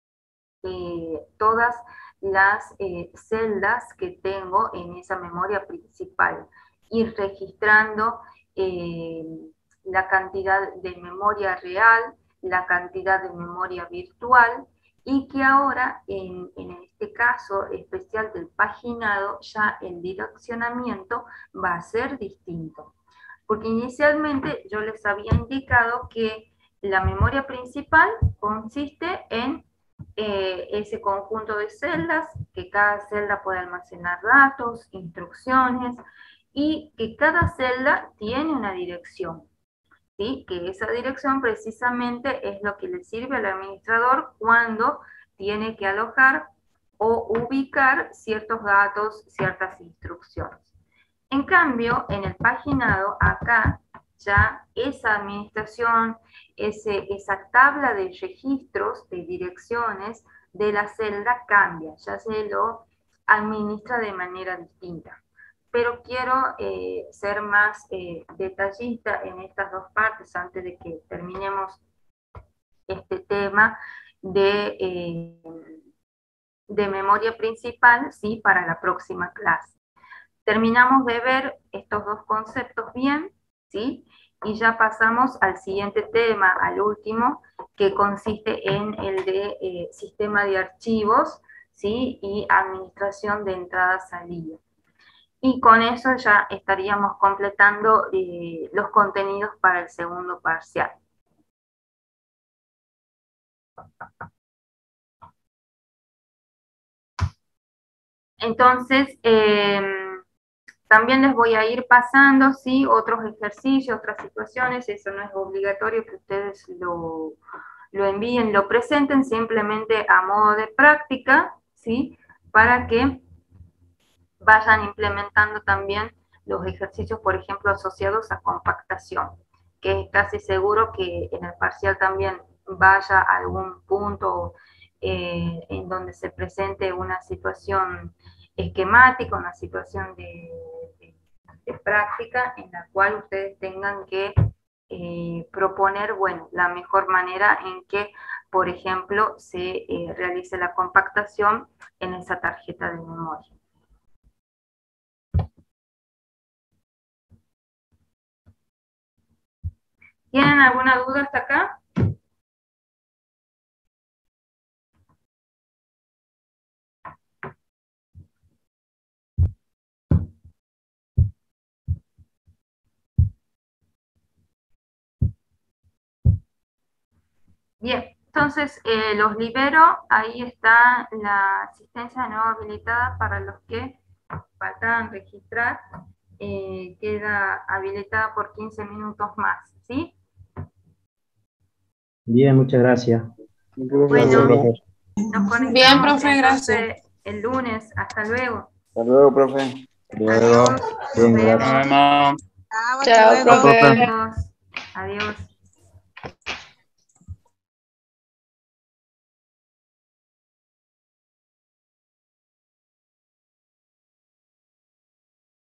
todas las celdas que tengo en esa memoria principal. Ir registrando la cantidad de memoria real, la cantidad de memoria virtual, y que ahora, en este caso especial del paginado, ya el direccionamiento va a ser distinto. Porque inicialmente yo les había indicado que la memoria principal consiste en ese conjunto de celdas, que cada celda puede almacenar datos, instrucciones, y que cada celda tiene una dirección, ¿sí? Que esa dirección precisamente es lo que le sirve al administrador cuando tiene que alojar o ubicar ciertos datos, ciertas instrucciones. En cambio, en el paginado, acá ya esa administración, esa tabla de registros, de direcciones de la celda cambia, ya se lo administra de manera distinta. Pero quiero ser más detallista en estas dos partes antes de que terminemos este tema de memoria principal, ¿sí? Para la próxima clase. Terminamos de ver estos dos conceptos bien, ¿sí? Y ya pasamos al siguiente tema, al último, que consiste en el de sistema de archivos, ¿sí? Y administración de entrada-salida. Y con eso ya estaríamos completando los contenidos para el segundo parcial. Entonces, también les voy a ir pasando, ¿sí? Otros ejercicios, otras situaciones. Eso no es obligatorio que ustedes lo envíen, lo presenten, simplemente a modo de práctica, ¿sí? Para que vayan implementando también los ejercicios, por ejemplo, asociados a compactación, que es casi seguro que en el parcial también vaya a algún punto en donde se presente una situación esquemática, una situación de práctica, en la cual ustedes tengan que proponer, bueno, la mejor manera en que, por ejemplo, se realice la compactación en esa tarjeta de memoria. ¿Tienen alguna duda hasta acá? Bien, entonces los libero. Ahí está la asistencia no habilitada para los que faltan registrar. Queda habilitada por 15 minutos más, ¿sí? Bien, muchas gracias. Bueno, nos conectamos bien, profe, gracias. El lunes. Hasta luego. Hasta luego, profe. Adiós. Bien, Nos gracias. vemos. Nos vemos. Chao, profe. Adiós.